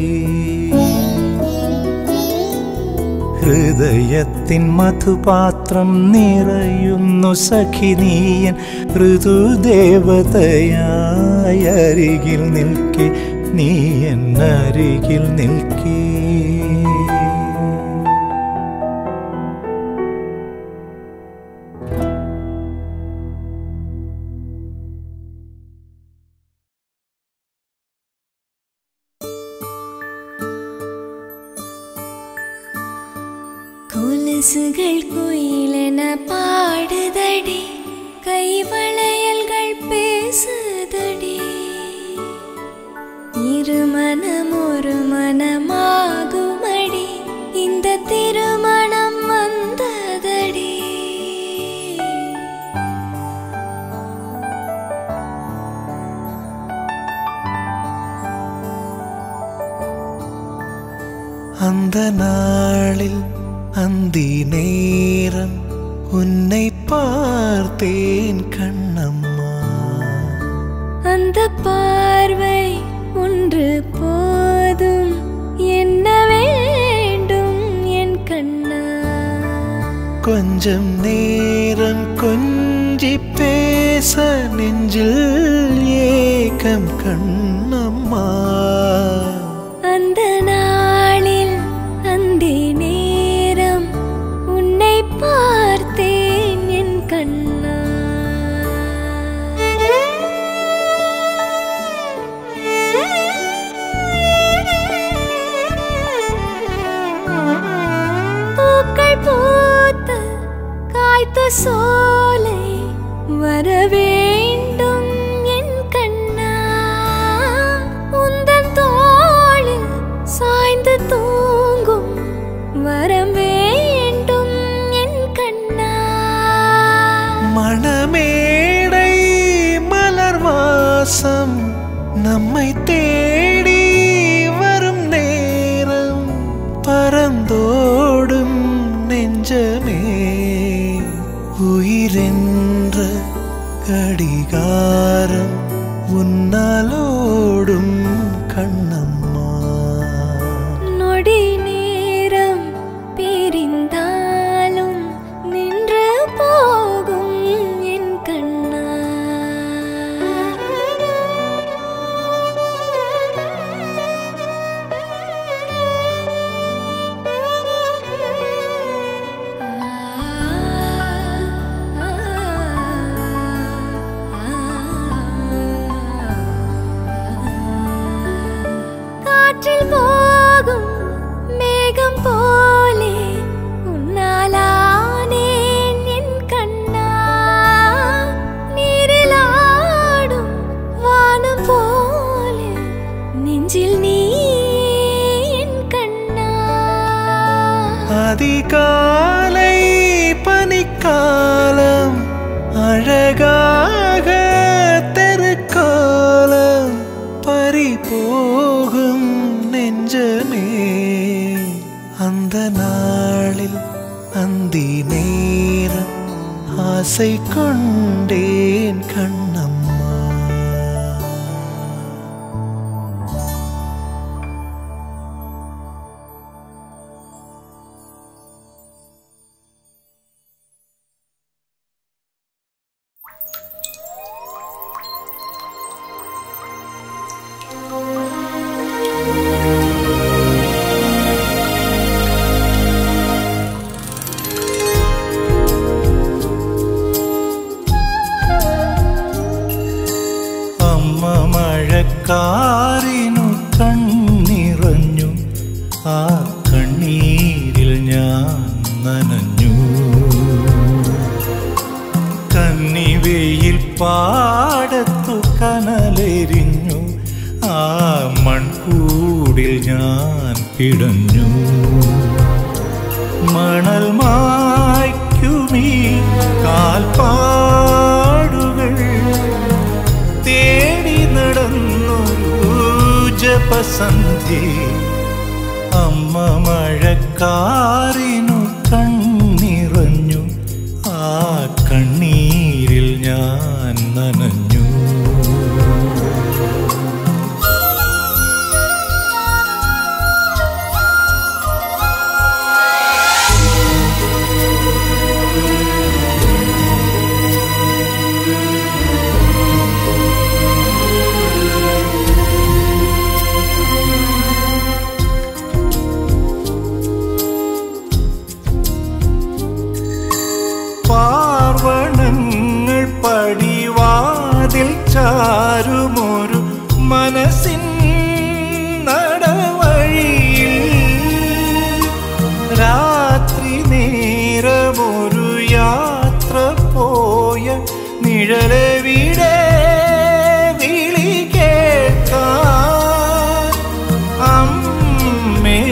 ഹൃദയത്തിൻ മധുപാത്രം നിറയുന്നു സഖി നീയൻ ഋതുദേവതയായി അരികിൽ നിൽക്കേ നീ എന്നരികിൽ നിൽക്കേ കൊലുസുകൾ കുയിലെന പാടുതടി കൈവളയൽകൾ പേസുതടി ഇരുമനം ഒരു മനമാകുമടി இந்த திருமணம் வந்ததடி அந்த நாளில் அந்தி நேரம் உன்னை பார்த்தேன் கண்ணம்மா அந்த பார்வை ஒன்று போதும் என்ன வேண்டும் என் கண்ணா கொஞ்சம் நேரம் கொஞ்சி பேச நெஞ்சில் ஏக்கம் கண்ணம்மா அந்த நாளில் அந்தி நேரம் உன்னை பார்த்தேன் என் கண்ணா பூக்கள் பூத்த காய்த்த சோலை வர வேண்டும் என் கண்ணா உந்தன் தோளில் சாய்ந்து தூங்கும் வரம் வேண்டும் என் கண்ணா மணமேடை மலர் வாசம் நம்மை தேடி வரும் நேரம் பறந்தோடும் நெஞ்சமே உயிரென்ற கடிகாரம் உன்னாலோடும் கண்ணம்மா நொடி நேரம் பிரிந்தாலும் நின்று போகும் என் கண்ணா ஆசை கொண்டேன் கண்ணம்மா. മഴക്കാറിനു കണ്ണിറഞ്ഞു, ആ കണ്ണീരിൽ ഞാൻ നനഞ്ഞു. കന്നിവെയിൽ പാടത്തു കനലെരിഞ്ഞു, ആ മൺകൂടിൽ ഞാൻ പിടഞ്ഞു. മണൽ മായ്ക്കുമീ കാൽപ്പാടുകൾ തേടി നടന്നൊരു ജപസന്ധി. അമ്മ മഴക്കാറിനു കണ്ണിറഞ്ഞു, ആ കണ്ണീരിൽ ഞാൻ നനഞ്ഞു. പാർവണങ്ങൾ പടിവാതിൽ ചാരുമൊരു മനസ്സിൻ നടവഴിയിൽ, രാത്രി നേരമൊരു യാത്ര പോയ നിഴലവിടെ വിളി കേൾക്കാൻ. അമ്മേ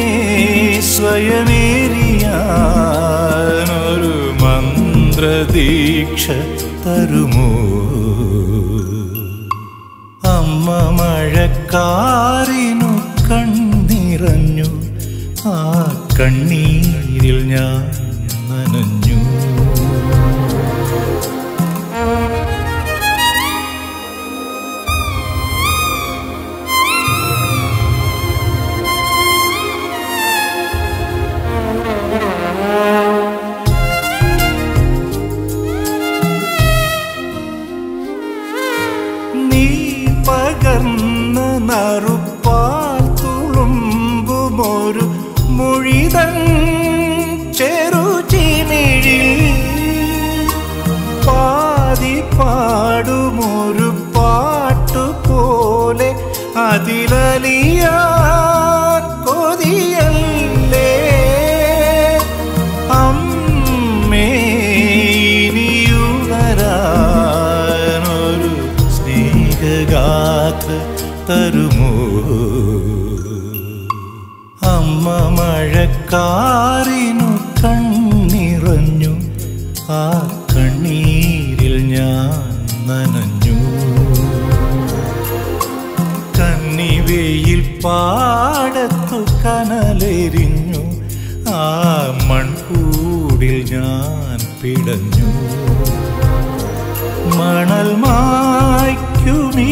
സ്വയമേറിയാനൊരു മന്ത്രദീക്ഷ തരുമോ? അമ്മ മഴക്കാറിനു കണ്ണിറഞ്ഞു, ആ കണ്ണീരിൽ ഞാൻ നനഞ്ഞു. പകർന്ന നറുപ്പാൽ തുളുമ്പുമൊരു മൊഴിതൻ ചെറുചിമിഴിൽ, പാതി പാടുമൊരു പാട്ടുപോലെ അതിലലിയാൻ കൊതിയല്ലേ. അമ്മേ ഇനിയുണരാനൊരു സ്നേഹഗാഥ തരുമോ? അമ്മ മഴക്കാറിനു കണ്ണിറഞ്ഞു, ആ കണ്ണീരിൽ ഞാൻ നനഞ്ഞു. കന്നിവെയിൽ പാടത്തു കനലെരിഞ്ഞു, ആ മൺകൂടിൽ ഞാൻ പിടഞ്ഞു. മണൽ മായ്ക്കുമീ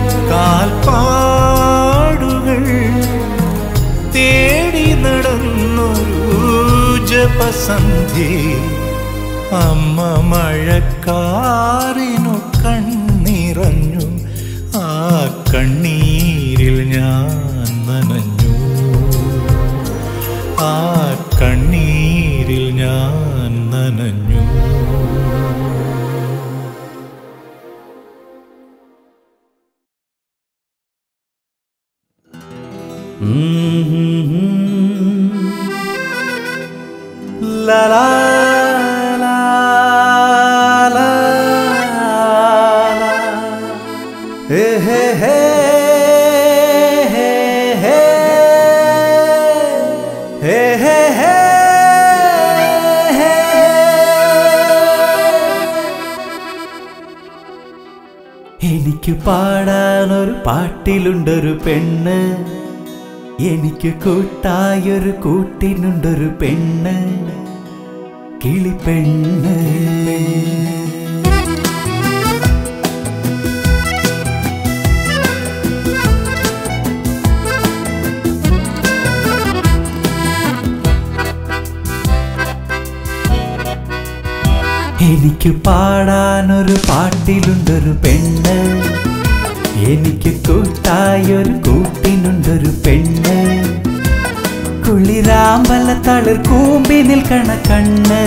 കാൽപ്പാടുകൾ തേടി നടന്നൊരു ജപസന്ധി. അമ്മ മഴക്കാറിനു കണ്ണിറഞ്ഞു, ആ കണ്ണീരിൽ ഞാൻ നനഞ്ഞു. ആ കണ്ണീരിൽ ഞാൻ നനഞ്ഞു. La la la la la, hey hey hey hey hey hey hey. എനിക്ക് പാടാനൊരു പാട്ടിലുണ്ടൊരു പെണ്ണ്, എനിക്ക് കൂട്ടായൊരു കൂട്ടിനുണ്ടൊരു പെണ്ണ്, കിളിപ്പെണ്ണ്. എനിക്ക് പാടാനൊരു പാട്ടിലുണ്ടൊരു പെണ്ണ്, എനിക്ക് കൂട്ടായൊരു കൂട്ടിനുണ്ടൊരു പെണ്ണ്, കുളിരാമ്പല തളിർ കൂമ്പി നിൽക്കണ കണ്ണ്,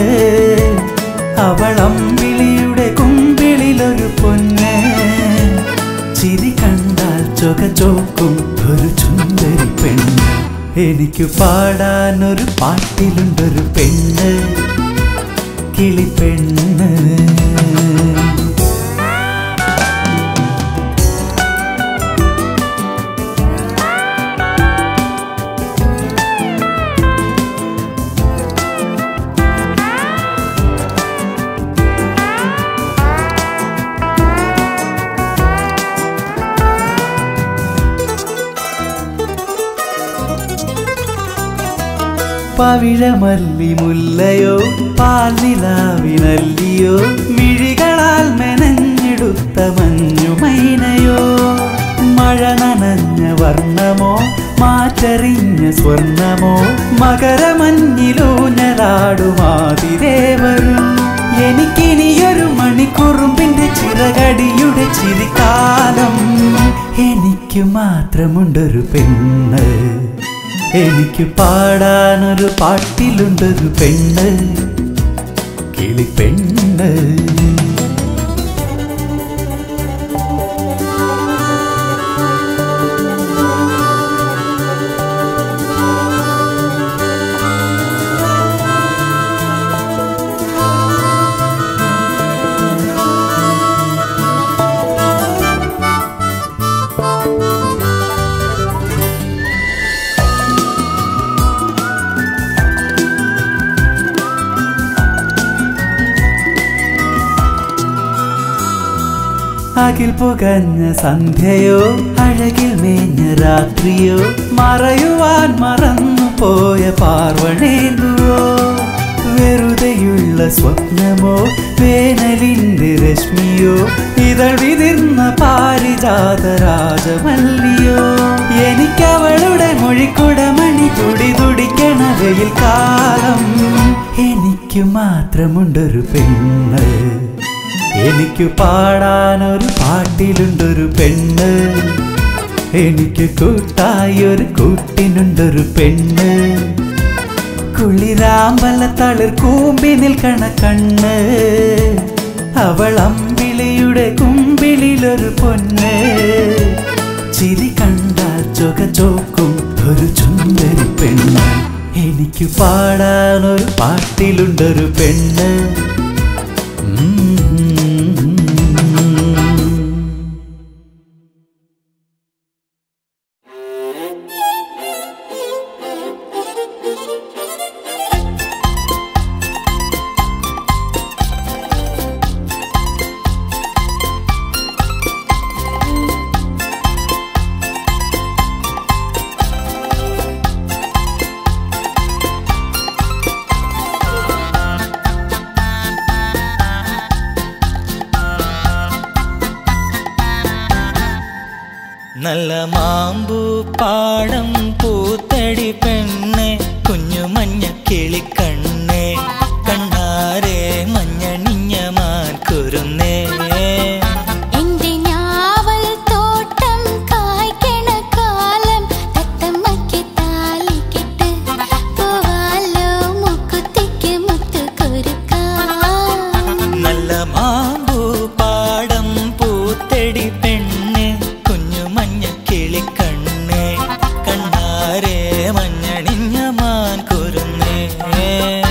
അവളമ്പിളിയുടെ കുമ്പിളിലൊരു പൊന്ന്, ചിരി കണ്ടാൽ ചൊക ചോക്കും ഒരു ചുന്ദരി പെണ്ണ്. എനിക്ക് പാടാനൊരു പാട്ടിലുണ്ടൊരു പെണ്ണ്, കിളിപ്പെണ്ണ്. പവിഴമല്ലി മുല്ലയോ പാൽനിലാവിനല്ലിയോ, മിഴികളാൽ മെനഞ്ഞെടുത്ത മഞ്ഞുമൈനയോ, മഴ നനഞ്ഞ വർണ്ണമോ മാറ്ററിഞ്ഞ സ്വർണ്ണമോ, മകരമഞ്ഞിലൂഞ്ഞലാടുമാതിരേവരും. എനിക്കിനിയൊരു മണിക്കുറുമ്പിന്റെ ചിറകടിയുടെ ചിരിക്കാലം. എനിക്ക് മാത്രമുണ്ടൊരു പെണ്ണ്, എനിക്ക് പാടാനൊരു പാട്ടിലുണ്ടൊരു പെണ്ണ്, കിളിപ്പെണ്ണ്. അകിൽ പുകഞ്ഞ സന്ധ്യയോ അഴകിൽ മേഞ്ഞ രാത്രിയോ, മറയുവാൻ മറന്നു പോയ പാർവണേന്ദുവോ, വെറുതെയുള്ള സ്വപ്നമോ വേനലിന്റെ രശ്മിയോ, ഇതൾ വിതിർന്ന പാരിജാത രാജമല്ലിയോ, എനിക്കവളുടെ മൊഴിക്കുടമണി തുടി തുടിക്കണ വെയിൽ കാലം. എനിക്ക് മാത്രമുണ്ടൊരു പെണ്ണ്, എനിക്ക് പാടാനൊരു പാട്ടിലുണ്ടൊരു പെണ്ണ്, എനിക്ക് കൂട്ടായൊരു കൂട്ടിനുണ്ടൊരു പെണ്ണ്, കുളിരാമ്പല തളിർ കൂമ്പി നിൽക്കണ കണ്ണ്, അവളമ്പിളിയുടെ കുമ്പിളിലൊരു പൊന്ന്, ചിരി കണ്ടാൽ ചൊക ചോക്കും ഒരു ചുന്ദരി പെണ്ണ്. എനിക്ക് പാടാനൊരു പാട്ടിലുണ്ടൊരു പെണ്ണ്. നല്ല മാമ്പൂ പാടം പൂത്തടി പെണ്ണെ, കുഞ്ഞു മഞ്ഞ കിളിക്കണ്ണേ, കണ്ണാരെ മഞ്ഞണിഞ്ഞ മാൻ കുരുന്നേ. എന്റെ ഞാവൽ തോട്ടം കായ്ക്കണ കാലം, തത്തമ്മയ്ക്ക് താലിക്കിട്ട് പോവാലോ മുക്കുത്തിക്ക് മുത്തുകൊരുക്കാം. നല്ല മാമ്പൂ പാടം പൂത്തടി പെണ്ണെ, കുഞ്ഞു മഞ്ഞ കിളിക്കണ്ണേ, കണ്ണാരെ മഞ്ഞണിഞ്ഞ മാൻ കുരുന്നേ.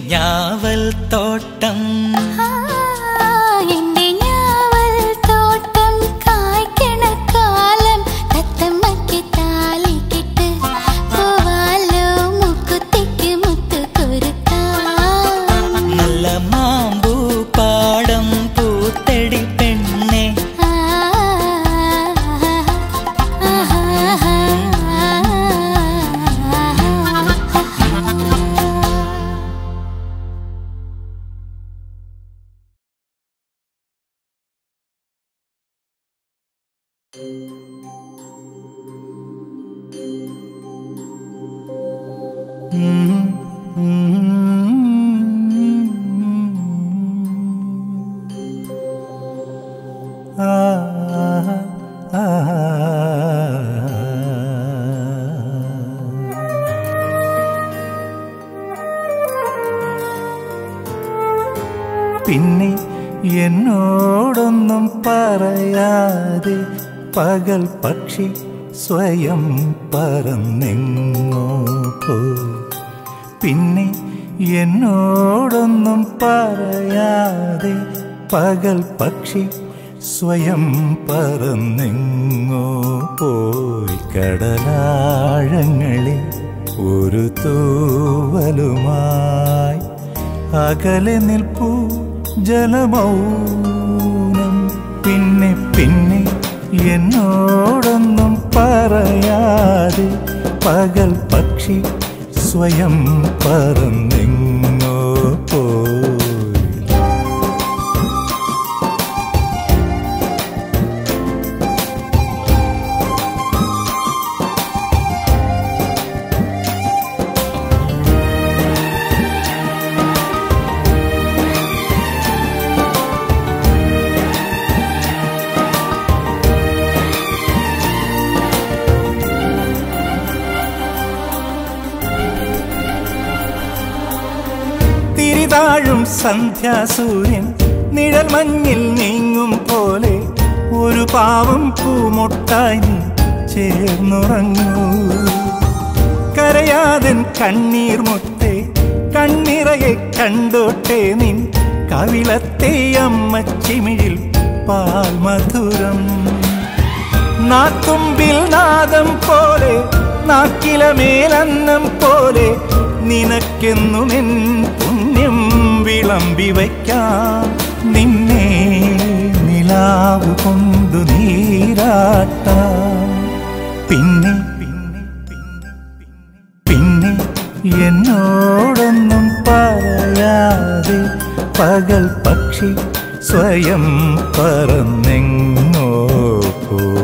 ഞാവൽ തോട്ടം എന്റെ ഞാവൽ തോട്ടം കായ്ക്കണ കാലം തത്തമ്മയ്ക്ക് താലി കെട്ട് പോവാലോ മുക്കുത്തിക്ക് മുത്തു കൊരുക്കാം നല്ല മാമ്പൂ പാടം പൂത്തടി പെണ്ണെ പിന്നെ എന്നോടൊന്നും പറയാതെ പകൽ പക്ഷി സ്വയം പറന്നെങ്ങോ പോയി. പിന്നെ എന്നോടൊന്നും പറയാതെ പകൽ പക്ഷി സ്വയം പറന്നെങ്ങോ പോയി. കടലാഴങ്ങളിൽ ഒരു തൂവലുമായി അകലെ നിൽപ്പൂ ജലമൗനം. പിന്നെ പിന്നെ എന്നോടൊന്നും പറയാതെ പകൽ പക്ഷി സ്വയം പറന്നെങ്ങോ പോയി. താഴും സന്ധ്യാസൂര്യൻ നിഴൽ മഞ്ഞിൽ നീങ്ങും പോലെ ഒരു പാവം പൂമൊട്ടായി നീ ചേർന്നുറങ്ങൂ. കരയാതൻ കണ്ണീർ മുത്തേ കണ്ണിറയെ കണ്ടോട്ടെ നിൻ കവിളത്തെ അമ്മച്ചിമിഴിൽ പാൽ മധുരം. നാത്തുമ്പിൽ നാദം പോലെ നാക്കില മേലന്നം പോലെ നിനക്കെന്നുമെൻ പുണ്യം വിളമ്പി വയ്ക്കാം. നിന്നെ നിലാവ് കൊണ്ടു നീരാട്ടാം. പിന്നെ പിന്നെ പിന്നെ എന്നോടൊന്നും പറയാതെ പകൽ പക്ഷി സ്വയം പറന്നെങ്ങോ പോയി.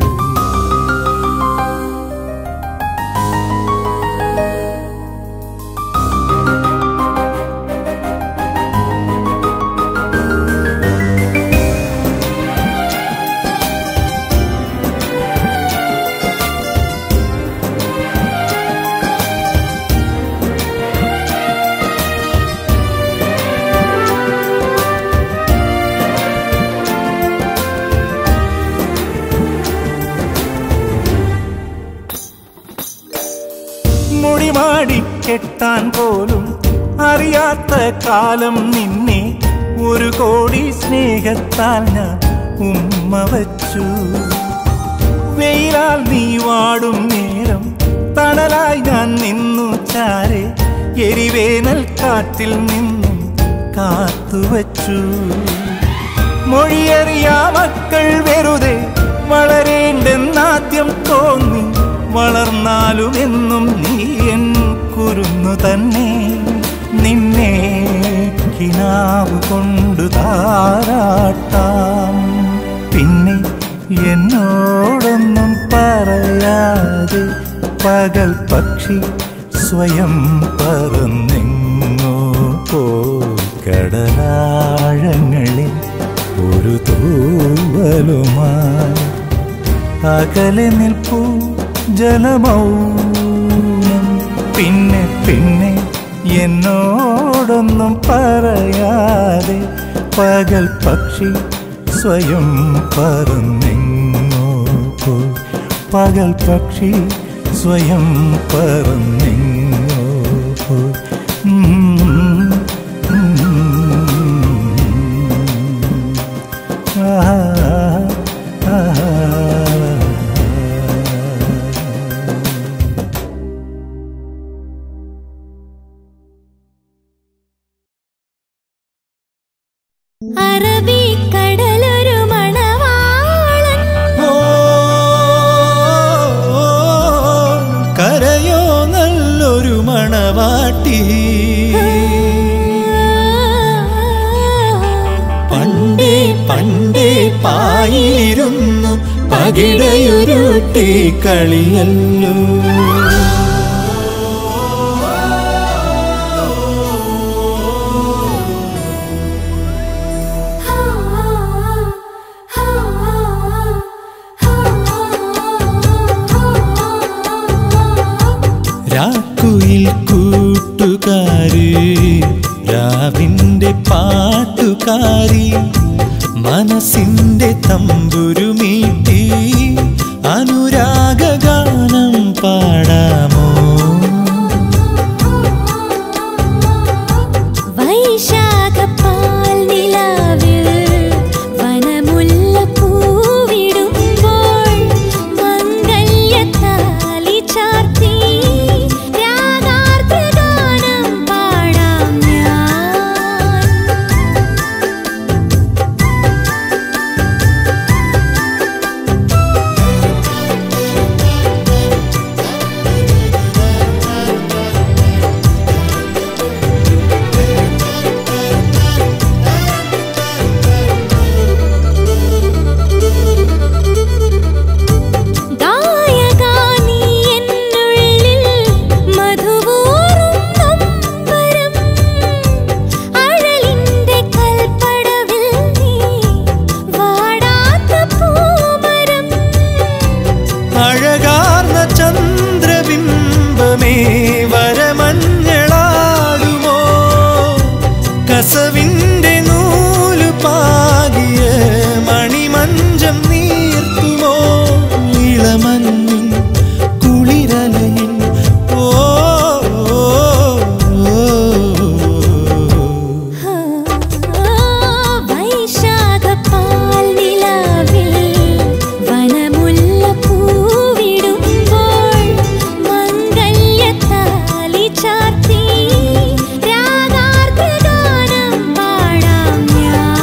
കെട്ടാൻ പോലും അറിയാത്ത കാലം നിന്നെ ഒരു കോടി സ്നേഹത്താൽ ഞാൻ ഉമ്മ വച്ചു. വെയിലാൽ നീ വാടും നേരം തണലായി ഞാൻ നിന്നു ചാരെ എരിവേനൽ കാറ്റിൽ നിന്നും കാത്തുവച്ചു. മൊഴിയറിയാ മക്കൾ വെറുതെ വളരേണ്ടെന്നാദ്യം തോന്നി. വളർന്നാലും എന്നും നീ എൻ കുരുന്നു തന്നെ. നിന്നെ കിനാവ് കൊണ്ടു താരാട്ടാം. പിന്നെ എന്നോടൊന്നും പറയാതെ പകൽ പക്ഷി സ്വയം പറന്നെങ്ങോ പോയി. കടലാഴങ്ങളിൽ ഒരു തൂവലുമായി അകലെ നിൽപ്പൂ ജലമൗനം. പിന്നെ പിന്നെ എന്നോടൊന്നും പറയാതെ പകൽ പക്ഷി സ്വയം പറന്നെങ്ങോ പോയി. പകൽ പക്ഷി സ്വയം പറന്നെങ്ങോ പോയി. അറബിക്കടലൊരു മണവാളൻ. കരയോ നല്ലൊരു മണവാട്ടി. പണ്ടേ പണ്ടേ പായിരുന്നു പകിടയുരുട്ടി കളിയല്ലോ. രാക്കുയിൽ കൂട്ടുകാരി രാവിന്റെ പാട്ടുകാരി മനസ്സിന്റെ തമ്പുരുമീട്ടി അനുരാഗഗാനം പാടാമോ? വൈശാഖപ്പാൽ നിലാവിൽ വനമുല്ല പൂവിടുമ്പോൾ മംഗല്യത്താലി ചാർത്തി രാഗാർദ്രഗാനം പാടാം ഞാൻ. അഴകാർന്ന ചന്ദ്രബിംബമേ വരമഞ്ഞളാടുമോ? കസവിന്റെ നൂല് പാകിയ മണിമഞ്ചം നീർത്തുമോ? ഇളമഞ്ഞിൻ കുളിരലയിൽ വൈശാഖപ്പാൽ നിലാവിൽ വനമുല്ല പൂവിടുമ്പോൾ മംഗല്യത്താലി ചാർത്തി രാഗാർദ്രഗാനം പാടാം ഞാൻ.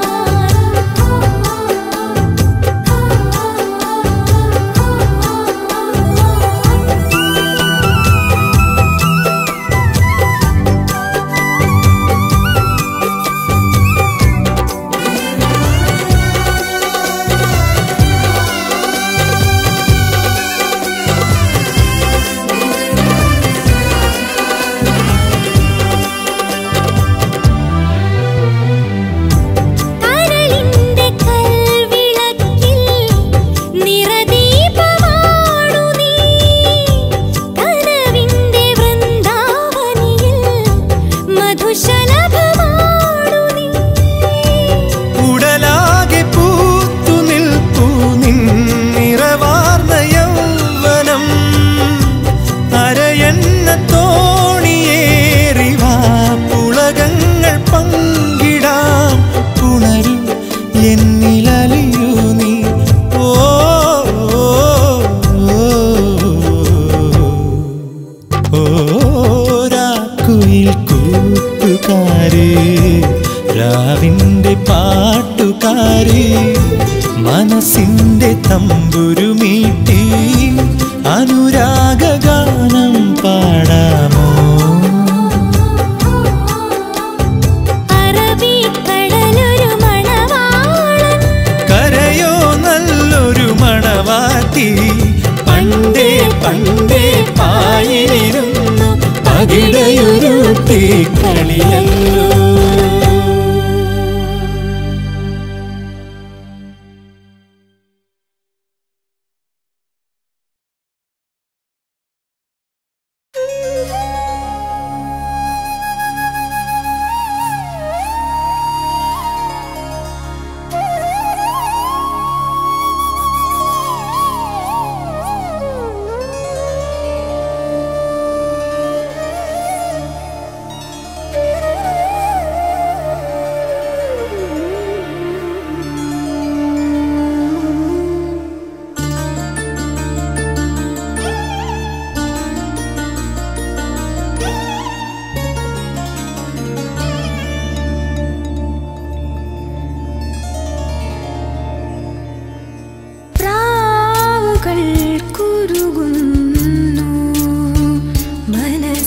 കരളിന്റെ കൽവിളക്കിൽ നിറദീപമാണു നീ. കനവിന്റെ വൃന്ദാവനിയിൽ മധുശലഭമാണു നീ. ഉടലാകെ പൂത്തു നിൽപ്പൂ നിൻ നിറവാർന്ന യൗവനം. അരയന്ന തോണിയേറിവാ പുളകങ്ങൾ പങ്കിടാം. ഉണരും എന്നിലലിയൂ നീ. രാക്കുയിൽ കൂട്ടുകാരി രാവിന്റെ പാട്ടുകാരി മനസ്സിന്റെ തമ്പുരുമീട്ടി അനുരാഗഗാനം പാടാമോ? അറബിക്കടലൊരു മണവാളൻ. കരയോ നല്ലൊരു മണവാട്ടി. പണ്ടേ പണ്ടേ പായിരുന്നു പകിടയുരുട്ടി കളിയല്ലോ.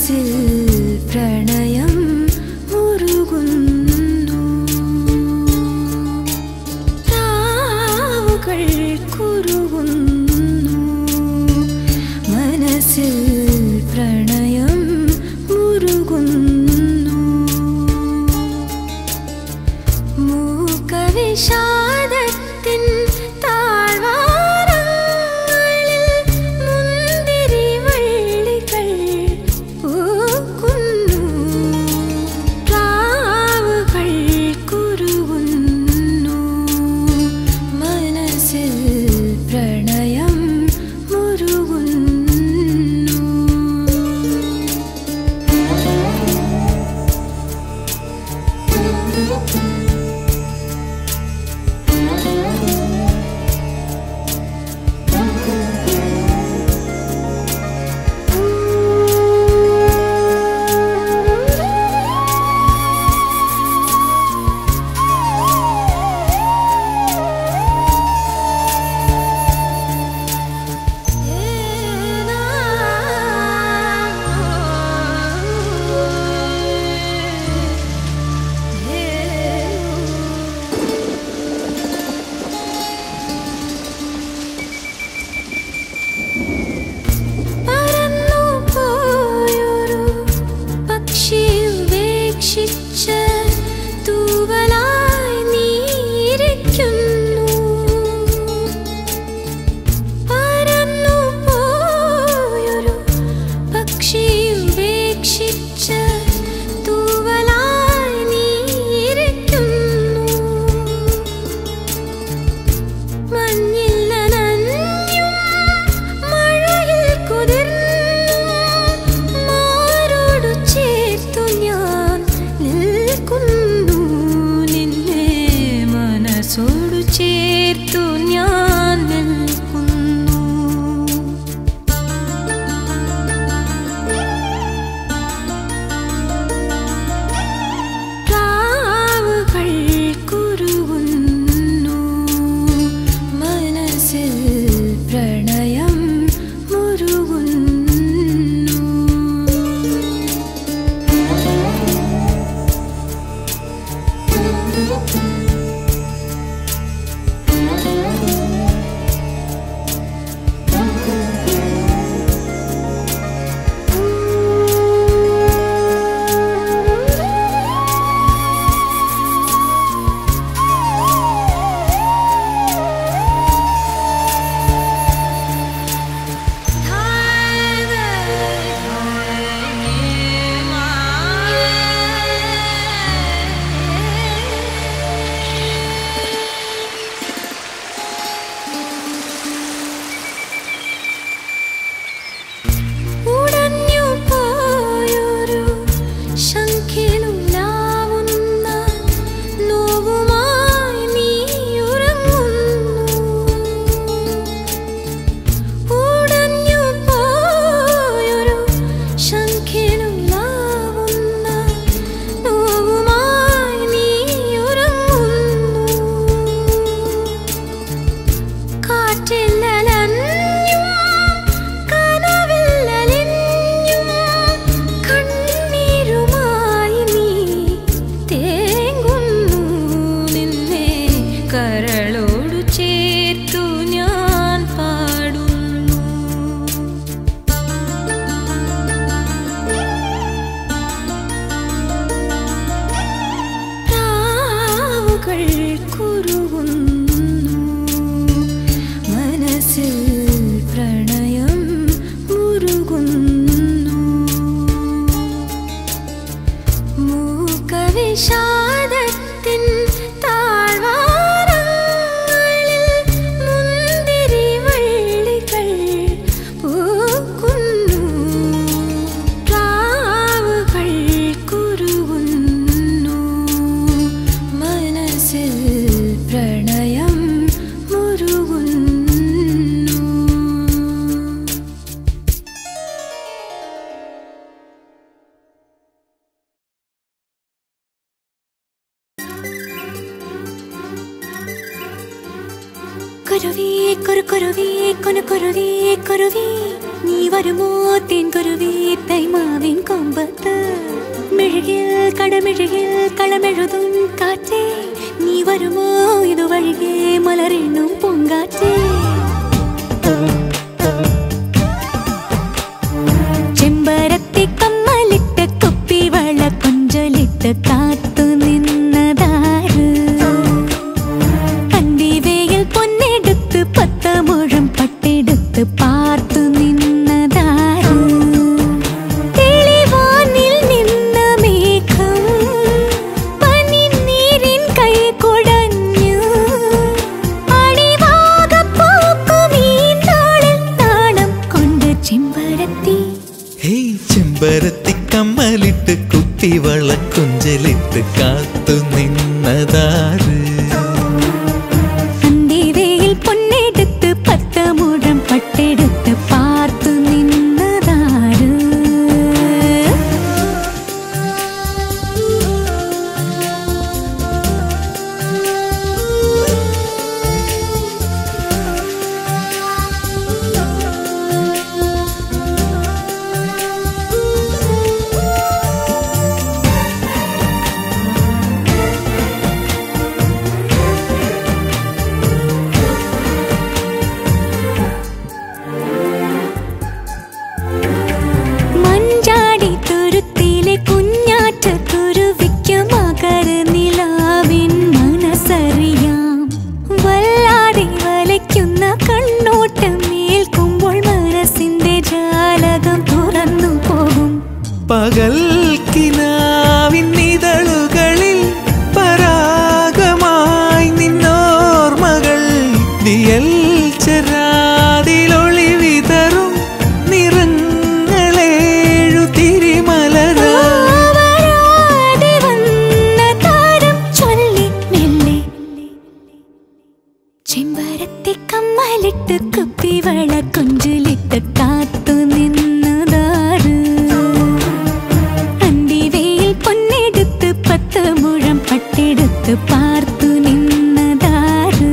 മനസ്സിൽ പ്രണയം മുറുകുന്നു. രാവുകൾ കുറുകുന്നു. മനസ്സിൽ പ്രണയം മുറുകുന്നു. മൂകവിഷാദത്തിൻ താഴ്വാരങ്ങളിൽ മുന്തിരി വള്ളികൾ പൂക്കുന്നു. രാവുകൾ കുറുകുന്നു. മനസ്സിൽ പ്രണയം മുറുകുന്നു. കുരുവി കുരുവി കുരുവി കുരുവി നീ വരുമോ തേൻ കുരുവി തൈമാവിൻ പൂങ്കാത്ത് മെഴുകിൽ കടമെഴുകിൽ കളമെഴുതും കാറ്റേ നീ വരുമോ ഇതുവഴികെ മലരെണ്ണും പൂങ്കാറ്റേ ചെമ്പരത്തി കമ്മലിട്ട് കുപ്പിവള കൊഞ്ചലിട്ട് കാത്തു നിന്നതാര് അന്തിവേയിൽ പൊന്നെടുത്ത് 10 മുഴം പട്ടെടുത്ത് പാർത്തു നിന്നതാര് തെളിവാനിൽ നിന്ന മേഘം പനിനീരിൻ കൈ കുടഞ്ഞു അടിവാകപ്പൂക്കും ഈ നാളിൽ നാണം കൊണ്ട് ചെമ്പരത്തി ചെമ്പരത്തി കമ്മലിട്ട് കുപ്പിവള കൊഞ്ചലിട്ട് കാത്തു നിന്നതാര് അന്തിവേയിൽ പൊന്നെടുത്ത് 10 മുഴം പട്ടെടുത്ത് പാർത്തു നിന്നതാര് മഞ്ചാടി തുരുത്തിലെ കുഞ്ഞാറ്റ കുരുവിക്ക് മകര നിലാവിൻ മനസ്സറിയാം വല്ലാതെ വലയ്ക്കുന്ന കണ്ണോട്ടം ഏൽക്കുമ്പോൾ മനസ്സിന്റെ ജാലകം തുറന്നു പോകും പകൽക്കിനാവിൻ നിഴലുകളിൽ പരാഗമായി നിന്നോർമകൾ വിയൽ ചെരാതിലൊളി വിതറും നിറങ്ങളേഴു തിരിമലരാ വരാതെ വന്ന താരം ചൊല്ലി മെല്ലെ ചെമ്പരത്തി കമ്മലിട്ട് കുപ്പിവള കൊഞ്ചലിട്ട് കാത്തു നിന്നതാര് അന്തിവേയിൽ പൊന്നെടുത്ത് 10 മുഴം പട്ടെടുത്ത് പാർത്തു നിന്നതാര്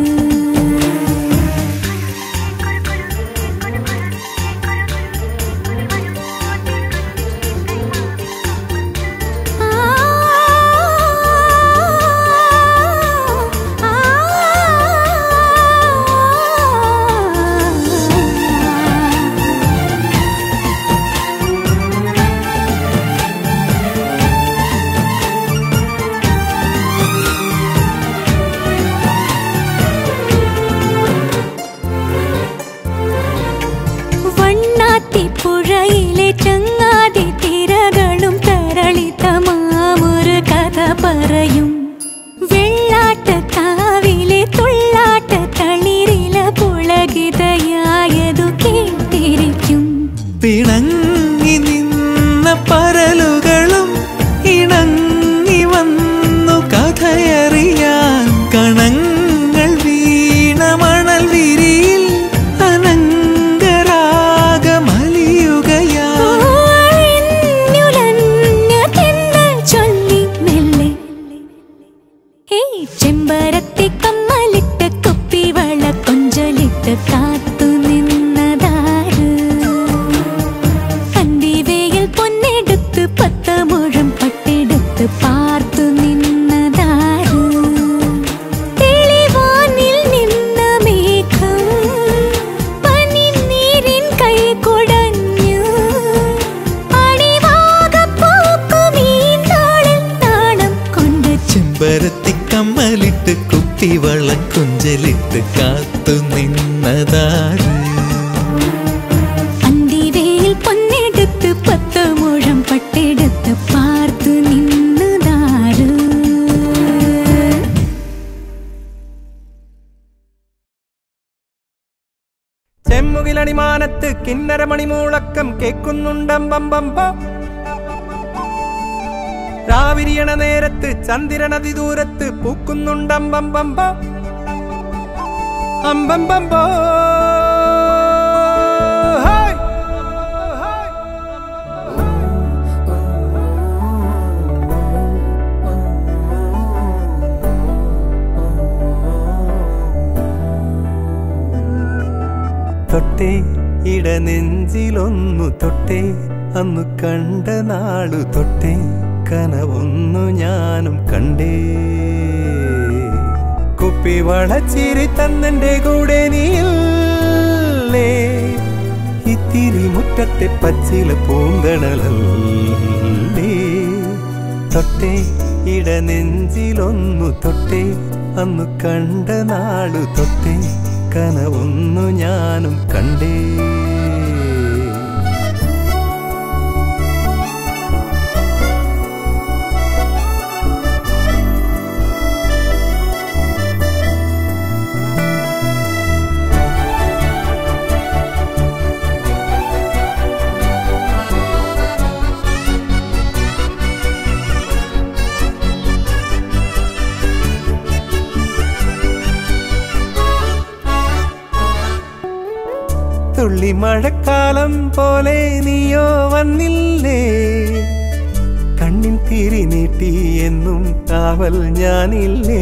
വണ്ണാത്തിപ്പുഴയിലെ ചങ്ങാതി തിരകളും തരളിതമാമൊരു കഥ പറയും വെള്ളാട്ട് കാവിലെ തുള്ളാട്ട് തളിരില പുളകിതയായതു കേട്ടിരിക്കും പിണങ്ങി നിന്ന പരലുകളും ഇണങ്ങി വന്നു കഥയറിയാൻ കണങ്ങൾ വീണ മണൽ വിരിയിൽ ചെമ്പരത്തി കമ്മലിട്ട് കുപ്പിവള കൊഞ്ചലിട്ട് കാത്തു നിന്നതാര് അന്തിവേയിൽ പൊന്നെടുത്ത് 10 മുഴം പട്ടെടുത്ത് പാർത്തു നിന്നതാര് തെളിവാനിൽ നിന്ന മേഘം പനിനീരിൻ കൈ കുടഞ്ഞു അടിവാകപ്പൂക്കും ഈ നാളിൽ നാണം കൊണ്ട് ചെമ്പരത്തി കമ്മലിട്ട് കുപ്പിവള കൊഞ്ചലിട്ട് കാത്തു നിന്നതാര് അന്തിവേയിൽ പൊന്നെടുത്ത് 10 മുഴം പട്ടെടുത്ത് പാർത്തു നിന്നതാര് ചെമ്മുകിലണിമാനത്ത് കിന്നരമണിമൂളക്കം കേൾക്കുന്നുണ്ടമ്പമ്പമ്പ രാവിരിയണ നേരത്ത് ചന്ദ്രനദി ദൂരത്ത് പൂക്കുന്നുണ്ടമ്പമ്പമ്പ അമ്പമ്പമ്പോ തൊട്ടേ ഇടനെഞ്ചിലൊന്നു തൊട്ടേ അന്നു കണ്ട നാളു തൊട്ടേ കനവൊന്നു ഞാനും കണ്ടേ. കുപ്പി വളച്ചിരി തന്നെന്റെ കൂടെ നീയല്ലേ, ഇത്തിരി മുറ്റത്തെ പച്ചില പൂന്തണലല്ലേ. തൊട്ടേ ഇടനെഞ്ചിലൊന്നു തൊട്ടേ അന്നു കണ്ട നാളു തൊട്ടേ കനവൊന്നു ഞാനും കണ്ടേ. തുള്ളി മഴക്കാലം പോലെ നീയോ വന്നില്ലേ, കണ്ണിൻ തിരി നീട്ടി എന്നും കാവൽ ഞാനില്ലേ.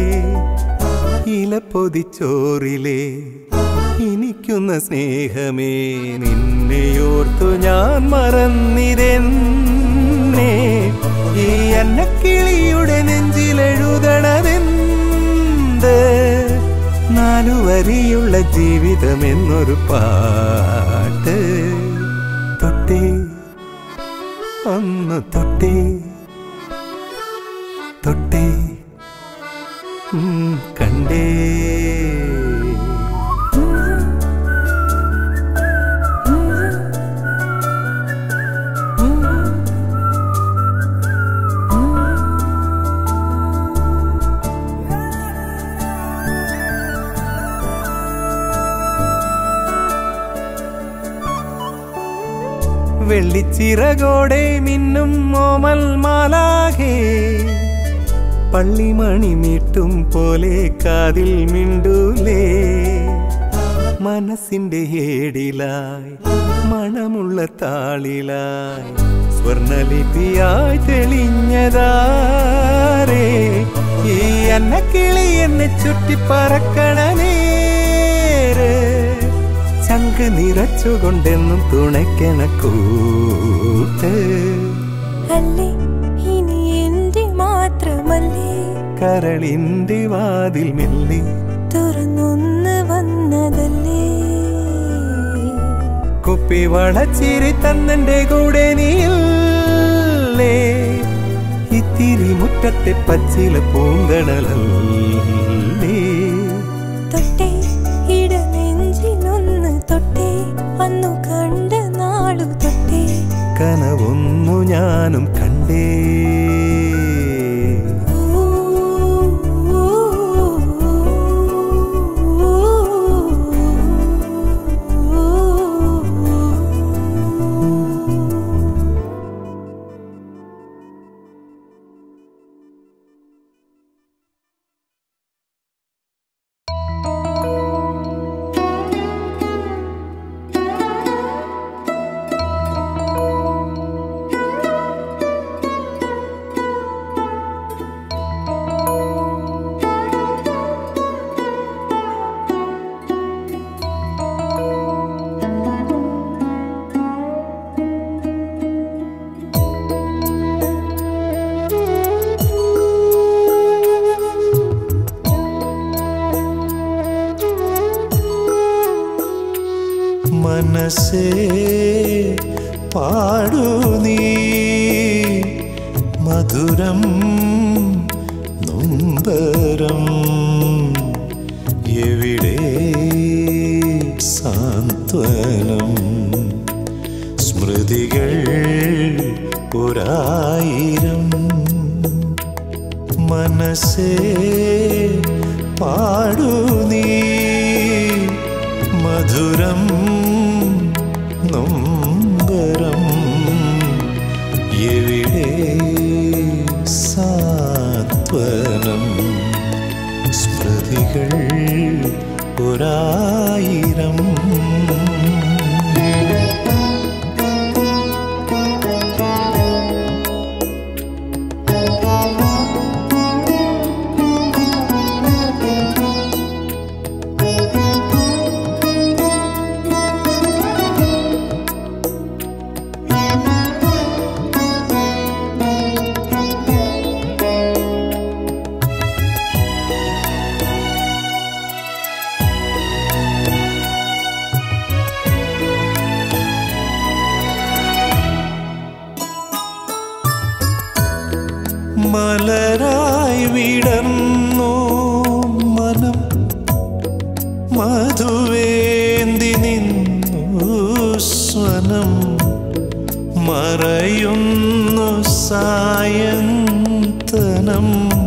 ഇല പൊതിച്ചോറിലെ എനിക്കുന്ന സ്നേഹമേ, നിന്നെയോർത്തു ഞാൻ മറന്നിതെന്നെ. ഈ അന്നക്കിളിയുടെ നെഞ്ചിലെഴുതണതെന്ത്, നാലുവരിയുള്ള ജീവിതമെന്നൊരു പാട്ട്. തൊട്ടേ ഒന്ന് തൊട്ടേ തൊട്ടേ കണ്ടേ. വെള്ളിച്ചിറകോടെ മിന്നും മോമൽ മാലാകെ, പള്ളിമണി മീട്ടും പോലെ കാതിൽ മിണ്ടൂലേ. മനസ്സിന്റെ ഏടിലായി മണമുള്ള താളിലായി സ്വർണലിപിയായി തെളിഞ്ഞതാരേ. ഈ അന്നക്കിളി എന്നെ ചുറ്റി പറക്കണ നേര്, ചങ്ക് നിറച്ചുകൊണ്ടെന്നും തുണയ്ക്കണ കൂട്ട്. അല്ലേ ഇനി എന്റെ മാത്രമല്ലേ, കരളിന്റെ വാതിൽ മെല്ലെ തുറന്നൊന്ന് വന്നതല്ലേ. കുപ്പി വളച്ചിരി തന്നെന്റെ കൂടെ നീയല്ലേ, ഇത്തിരി മുറ്റത്തെ പച്ചില പൂന്തണലല്ലേ. തൊട്ടേ ഇടനെഞ്ചിലൊന്ന് തൊട്ടേ അന്നു കണ്ട നാളു തൊട്ടേ കനവൊന്നു ഞാനും കണ്ടേ. മനസ്സേ പാടൂ നീ മധുരം നൊമ്പരം, എവിടെ സാന്ത്വനം. സ്മൃതികൾ ഒരായിരം. മനസ്സേ പാടൂ നീ മധുരം നൊമ്പരം, എവിടെ സാന്ത്വനം. സ്മൃതികൾ ഒരായിരം. മലരായി വിടർന്നു മനം മധുവേന്തി നിന്നു സ്വനം മറയുന്നു സായന്തനം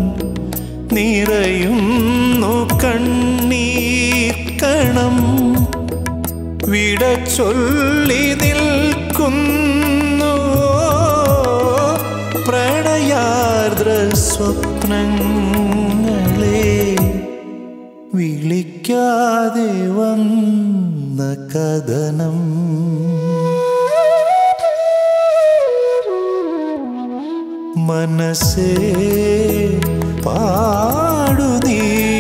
നിറയുന്നു കണ്ണീർ കണം വിട ചൊല്ലി നിൽക്കുന്നു പ്രണയാർദ്ര സ്വപ്നങ്ങളെ വിളിക്കാതെ വന്ന കഥനം മനസ്സേ പാടു നീ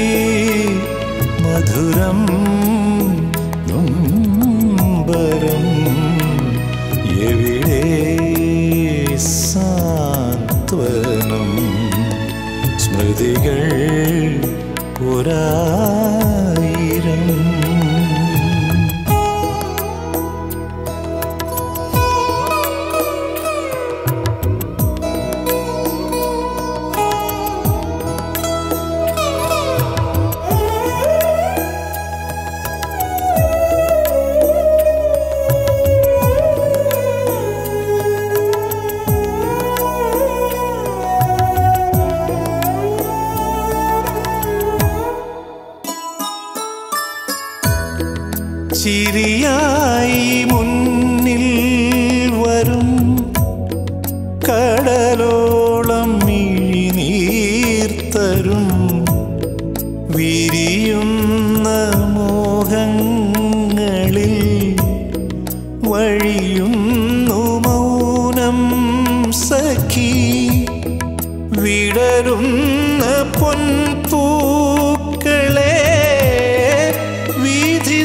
മധുരം നൊമ്പരം എവിടെ സാന്ത്വനം സ്മൃതികൾ ഒരായിരം ചിരിയായി മുന്നിൽ വരും കടലോളം മിഴിനീർത്തരും വിരിയുന്ന മോഹങ്ങളിൽ വഴിയുന്നു മൗനം സഖി വിടരുന്ന പൊൻപൂക്കളെ വീഥി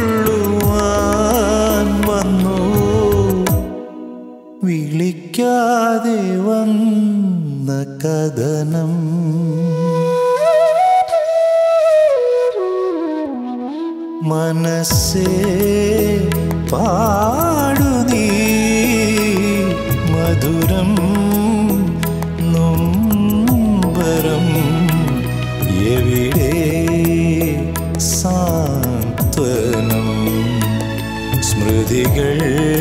വിളിക്കാതെ വന്ന കഥനം മനസ്സേ പാടു നീ മധുരം നൊമ്പരം എവിടെ സാന്ത്വനം സ്മൃതികൾ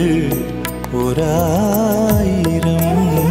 ഒരായിരം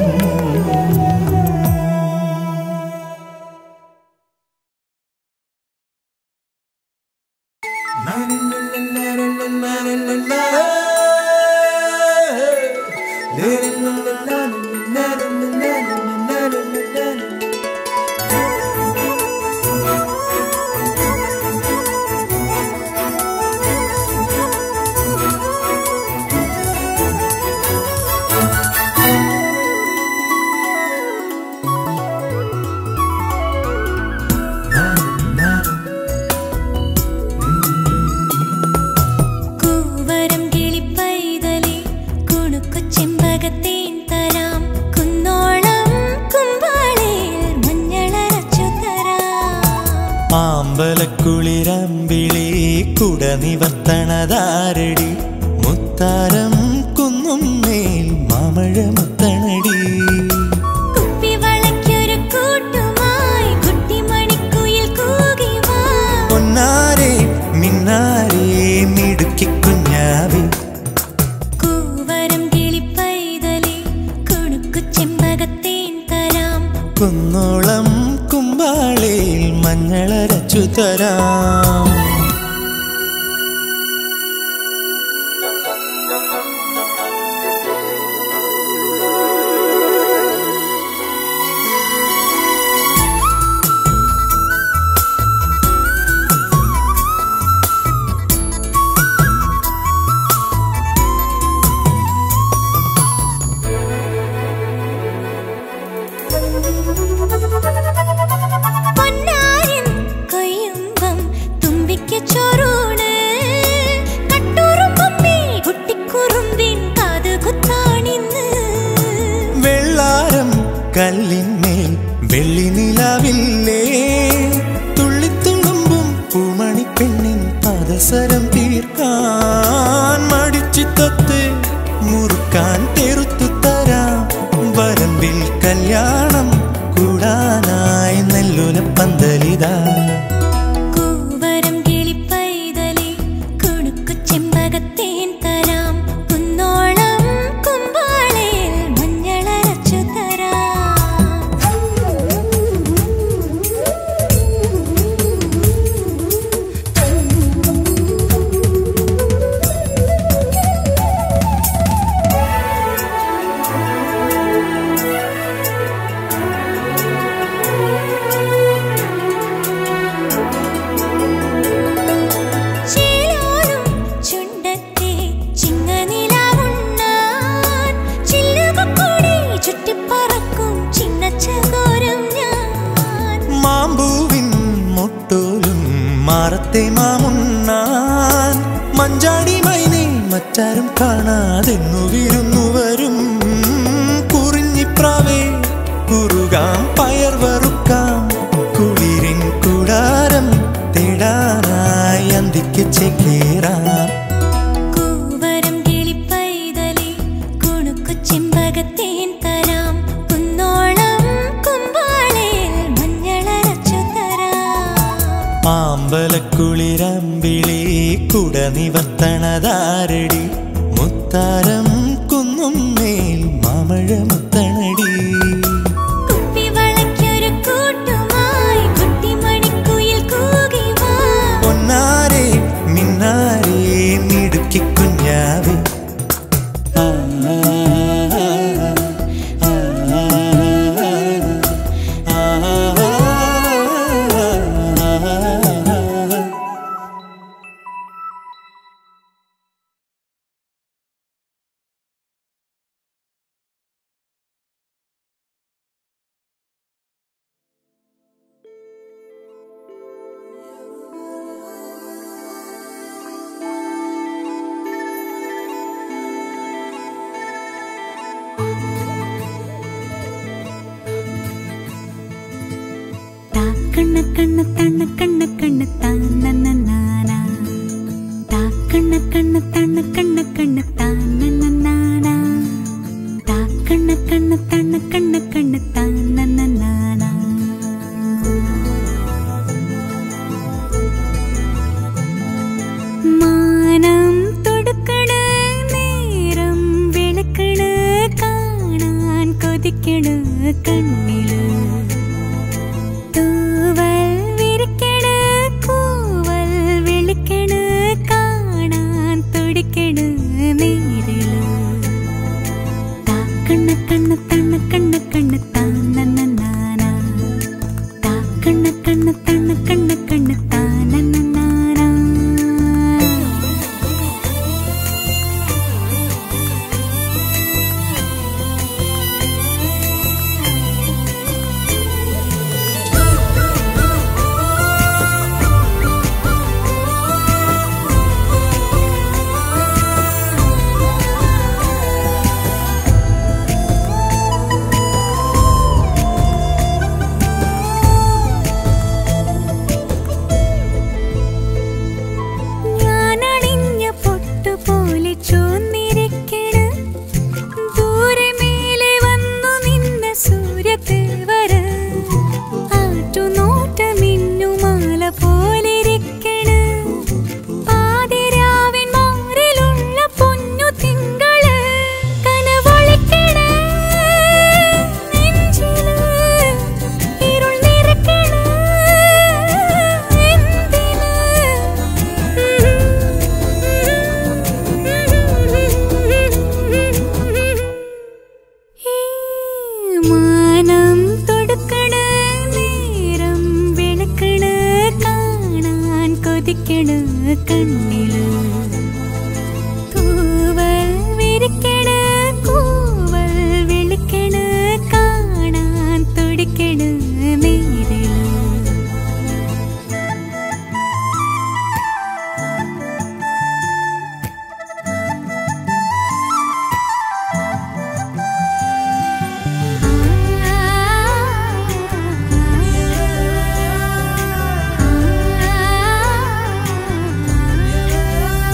ആമ്പലക്കുളിരമ്പിളി കുട നിവർത്തണതാരടി മുത്താരം കുന്നും മേൽ മാമഴ മുത്തണടി പൊന്നാരെ മിന്നാരെ മിടുക്കി കുഞ്ഞാവി കുന്നോളം കുമ്പാളയിൽ മഞ്ഞളരച്ചു തരാം കല്ലിന്മേൽ വെള്ളി നിലാവില്ലേ തുള്ളിത്തുളുമ്പും പൂമണി പെണ്ണിൻ പാദസരം തീർക്കാൻ മടിച്ചിത്തത്ത് മുറുക്കാൻ തെറുത്തു തരാം വരമ്പിൽ കല്യാണം കൂടാനായി നെല്ലുല പന്തലിതാ. കൂവരം കിളിപ്പൈതലേ കുണുക്കു ചെമ്പകത്തേൻ തരാം കുന്നോളം കുമ്പാളയിൽ മഞ്ഞളരച്ചു തരാം. ചേലോലും ചുണ്ടത്തെ ചിങ്ങനിലാവുണ്ണാൻ ചില്ലുകൊടി ചുറ്റിപ്പറക്കും ചിന്നച്ചകോരം ഞാൻ. മാമ്പൂവിൻ മുട്ടോലും മാറത്തെ മാമുണ്ണാൻ മഞ്ചാടി മൈനെ മറ്റാരും കാണാതെന്നു വിരുന്നു വരും. കുറിഞ്ഞിപ്രാവേ കുറുകാം പയർ വറുക്കാം കുളിരിൻ കൂടാരം തേടാനായി അന്തിക്ക് ചേക്കേറാം. കൂവരം കിളിപ്പൈതലേ കുണുക്കു ചെമ്പകത്തേൻ തരാം കുന്നോളം കുമ്പാളയിൽ മഞ്ഞളരച്ചു തരാം. ആമ്പലക്കുളിരമ്പിളി കുട നിവർത്തണതാരടി മുത്താരം കുന്നും മേൽ മാമഴ മുത്തണടി. കുപ്പിവളയ്ക്കൊരു കൂട്ടുമായി കുട്ടിമണിക്കുയിൽ കൂകി വാ. പൊന്നാരെ മിന്നാരെ മിടുക്കി കുഞ്ഞാവേ. കണ്ണ കണ്ണ തണ്ണ കണ്ണ കണ്ണ താനനനാന താ കണ്ണ കണ്ണ തണ്ണ കണ്ണ കണ്ണ താനനനാന താ കണ്ണ കണ്ണ തണ്ണ കണ്ണ കണ്ണ താനനനാന. മാനം തൊടുക്കണ നേരം വിളക്കണ കാണാൻ കൊതിക്കണ കണ്ണില് തൂവൽ വിരിക്കണ കൂവൽ വിളിക്കണ കാണാൻ തുടിക്കണ നേരില് താ കണ്ണ കണ്ണ തണ്ണ കണ്ണ കണ്ണ താനനനാന താ കണ്ണ കണ്ണ തണ്ണ കണ്ണ കണ്ണ താനനനാന. ഞാനണിഞ്ഞ പൊട്ടുപോലെ ചോന്നിരിക്കണ് ദൂരെ മേലെ വന്നു നിന്ന സൂര്യദേവര ആറ്റുനോട്ട മിന്നുമാല പോലിരിക്കണ് പാതിരാവിൻ മാറിലുള്ള പൊന്നു തിങ്കള് കനവൊളിക്കണ് നെഞ്ചില് ഇരുൾ നിറക്കണ് എന്തിന്. മാനം തൊടുക്കണ നേരം വിളക്കണ കാണാൻ കൊതിക്കണ കണ്ണില് തൂവൽ വിരിക്കണ കൂവൽ വിളിക്കണ കാണാൻ തുടിക്കണ നേരില്. ആ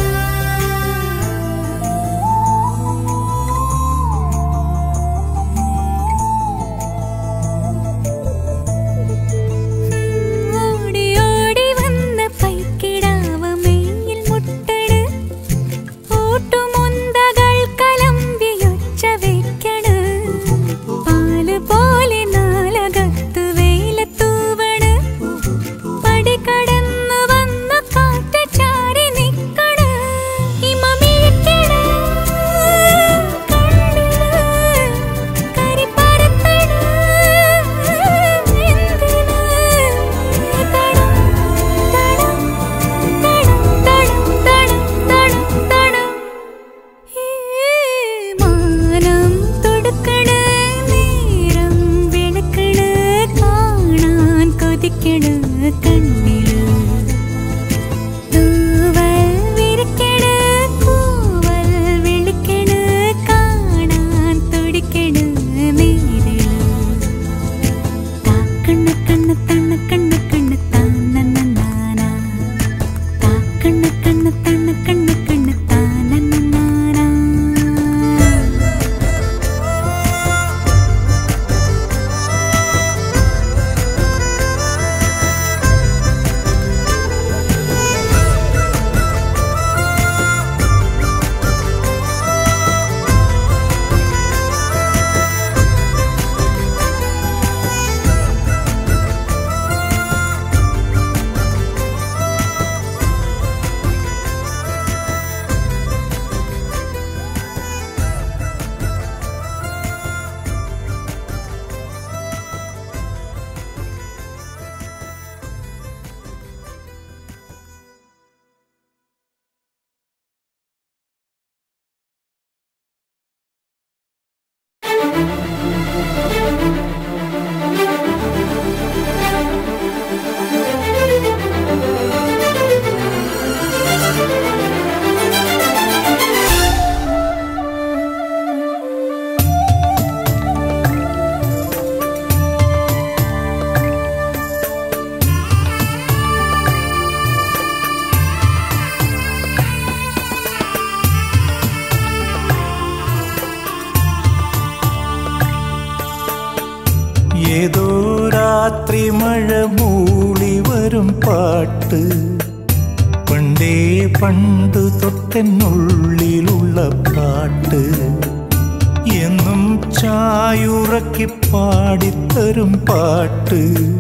ഏതോ രാത്രി മഴ മൂളി വരും പാട്ട് പണ്ടേ പണ്ട് തൊട്ടെന്നുള്ളിലുള്ള പാട്ട് എന്നും ചായുറക്കി പാടിത്തരും പാട്ട്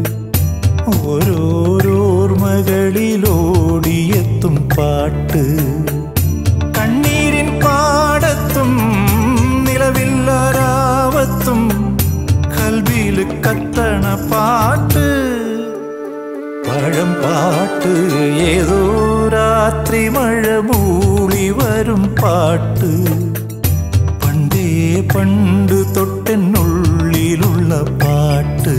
ഓരോരോർമകളിലോടിയെത്തും പാട്ട് കണ്ണീരിൻ പാടത്തും നിലവില്ലാരാവത്തും കൽവിൽ കത്തണ പാട്ട് പഴം പാട്ട് ഏതോ രാത്രി മഴ മൂളി വരും പാട്ട് പണ്ടേ പണ്ട് തൊട്ടെന്നുള്ളിലുള്ള പാട്ട്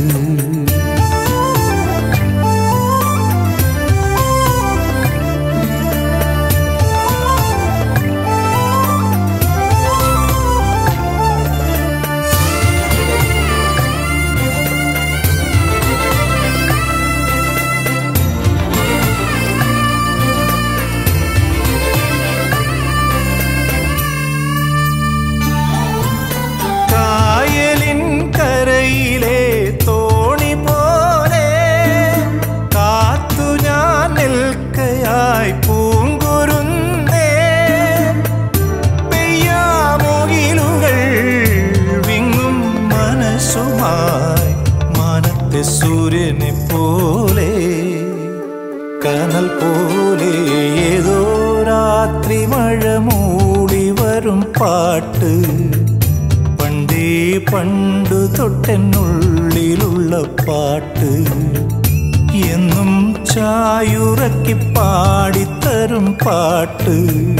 സൂര്യനെ പോലെ കനൽ പോലെ ഏതോ രാത്രി മഴ മൂടി വരും പാട്ട് പണ്ടേ പണ്ട് തൊട്ടെന്നുള്ളിലുള്ള പാട്ട് എന്നും ചായുറക്കി പാടിത്തരും പാട്ട്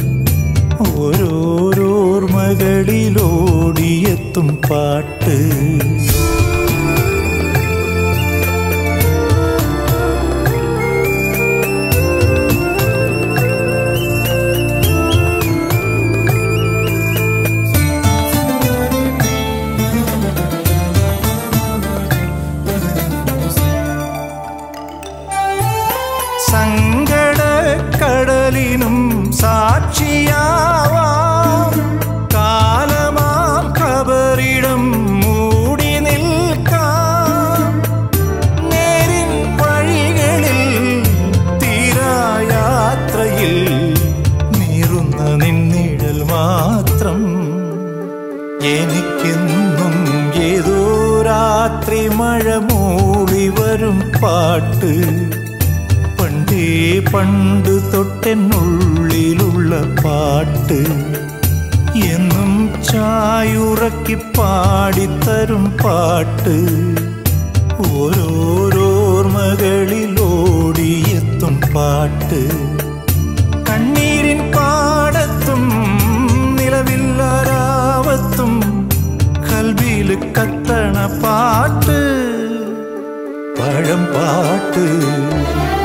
ഓരോരോർമകളിലോടിയെത്തും പാട്ട് സങ്കടക്കടലിനും സാക്ഷിയാവാം കാലമാം ഖബറിടം മൂടി നിൽക്കാം നേരിൻ വഴികളിൽ തീരായാത്രയിൽ നീറുന്ന നിന്നിഴൽ മാത്രം എനിക്കെന്നും ഏതോ രാത്രി മഴ മൂടി വരും പാട്ട് പണ്ടേ പണ്ട് തൊട്ടെന്നുള്ളിലുള്ള പാട്ട് എന്നും ചായുറക്കി പാടിത്തരും പാട്ട് ഓരോരോർമകളിലോടിയെത്തും പാട്ട് കണ്ണീരിൻ പാടത്തും നിലവില്ലാരാവത്തും കൽവിൽ കത്തണ പാട്ട് പഴം പാട്ട്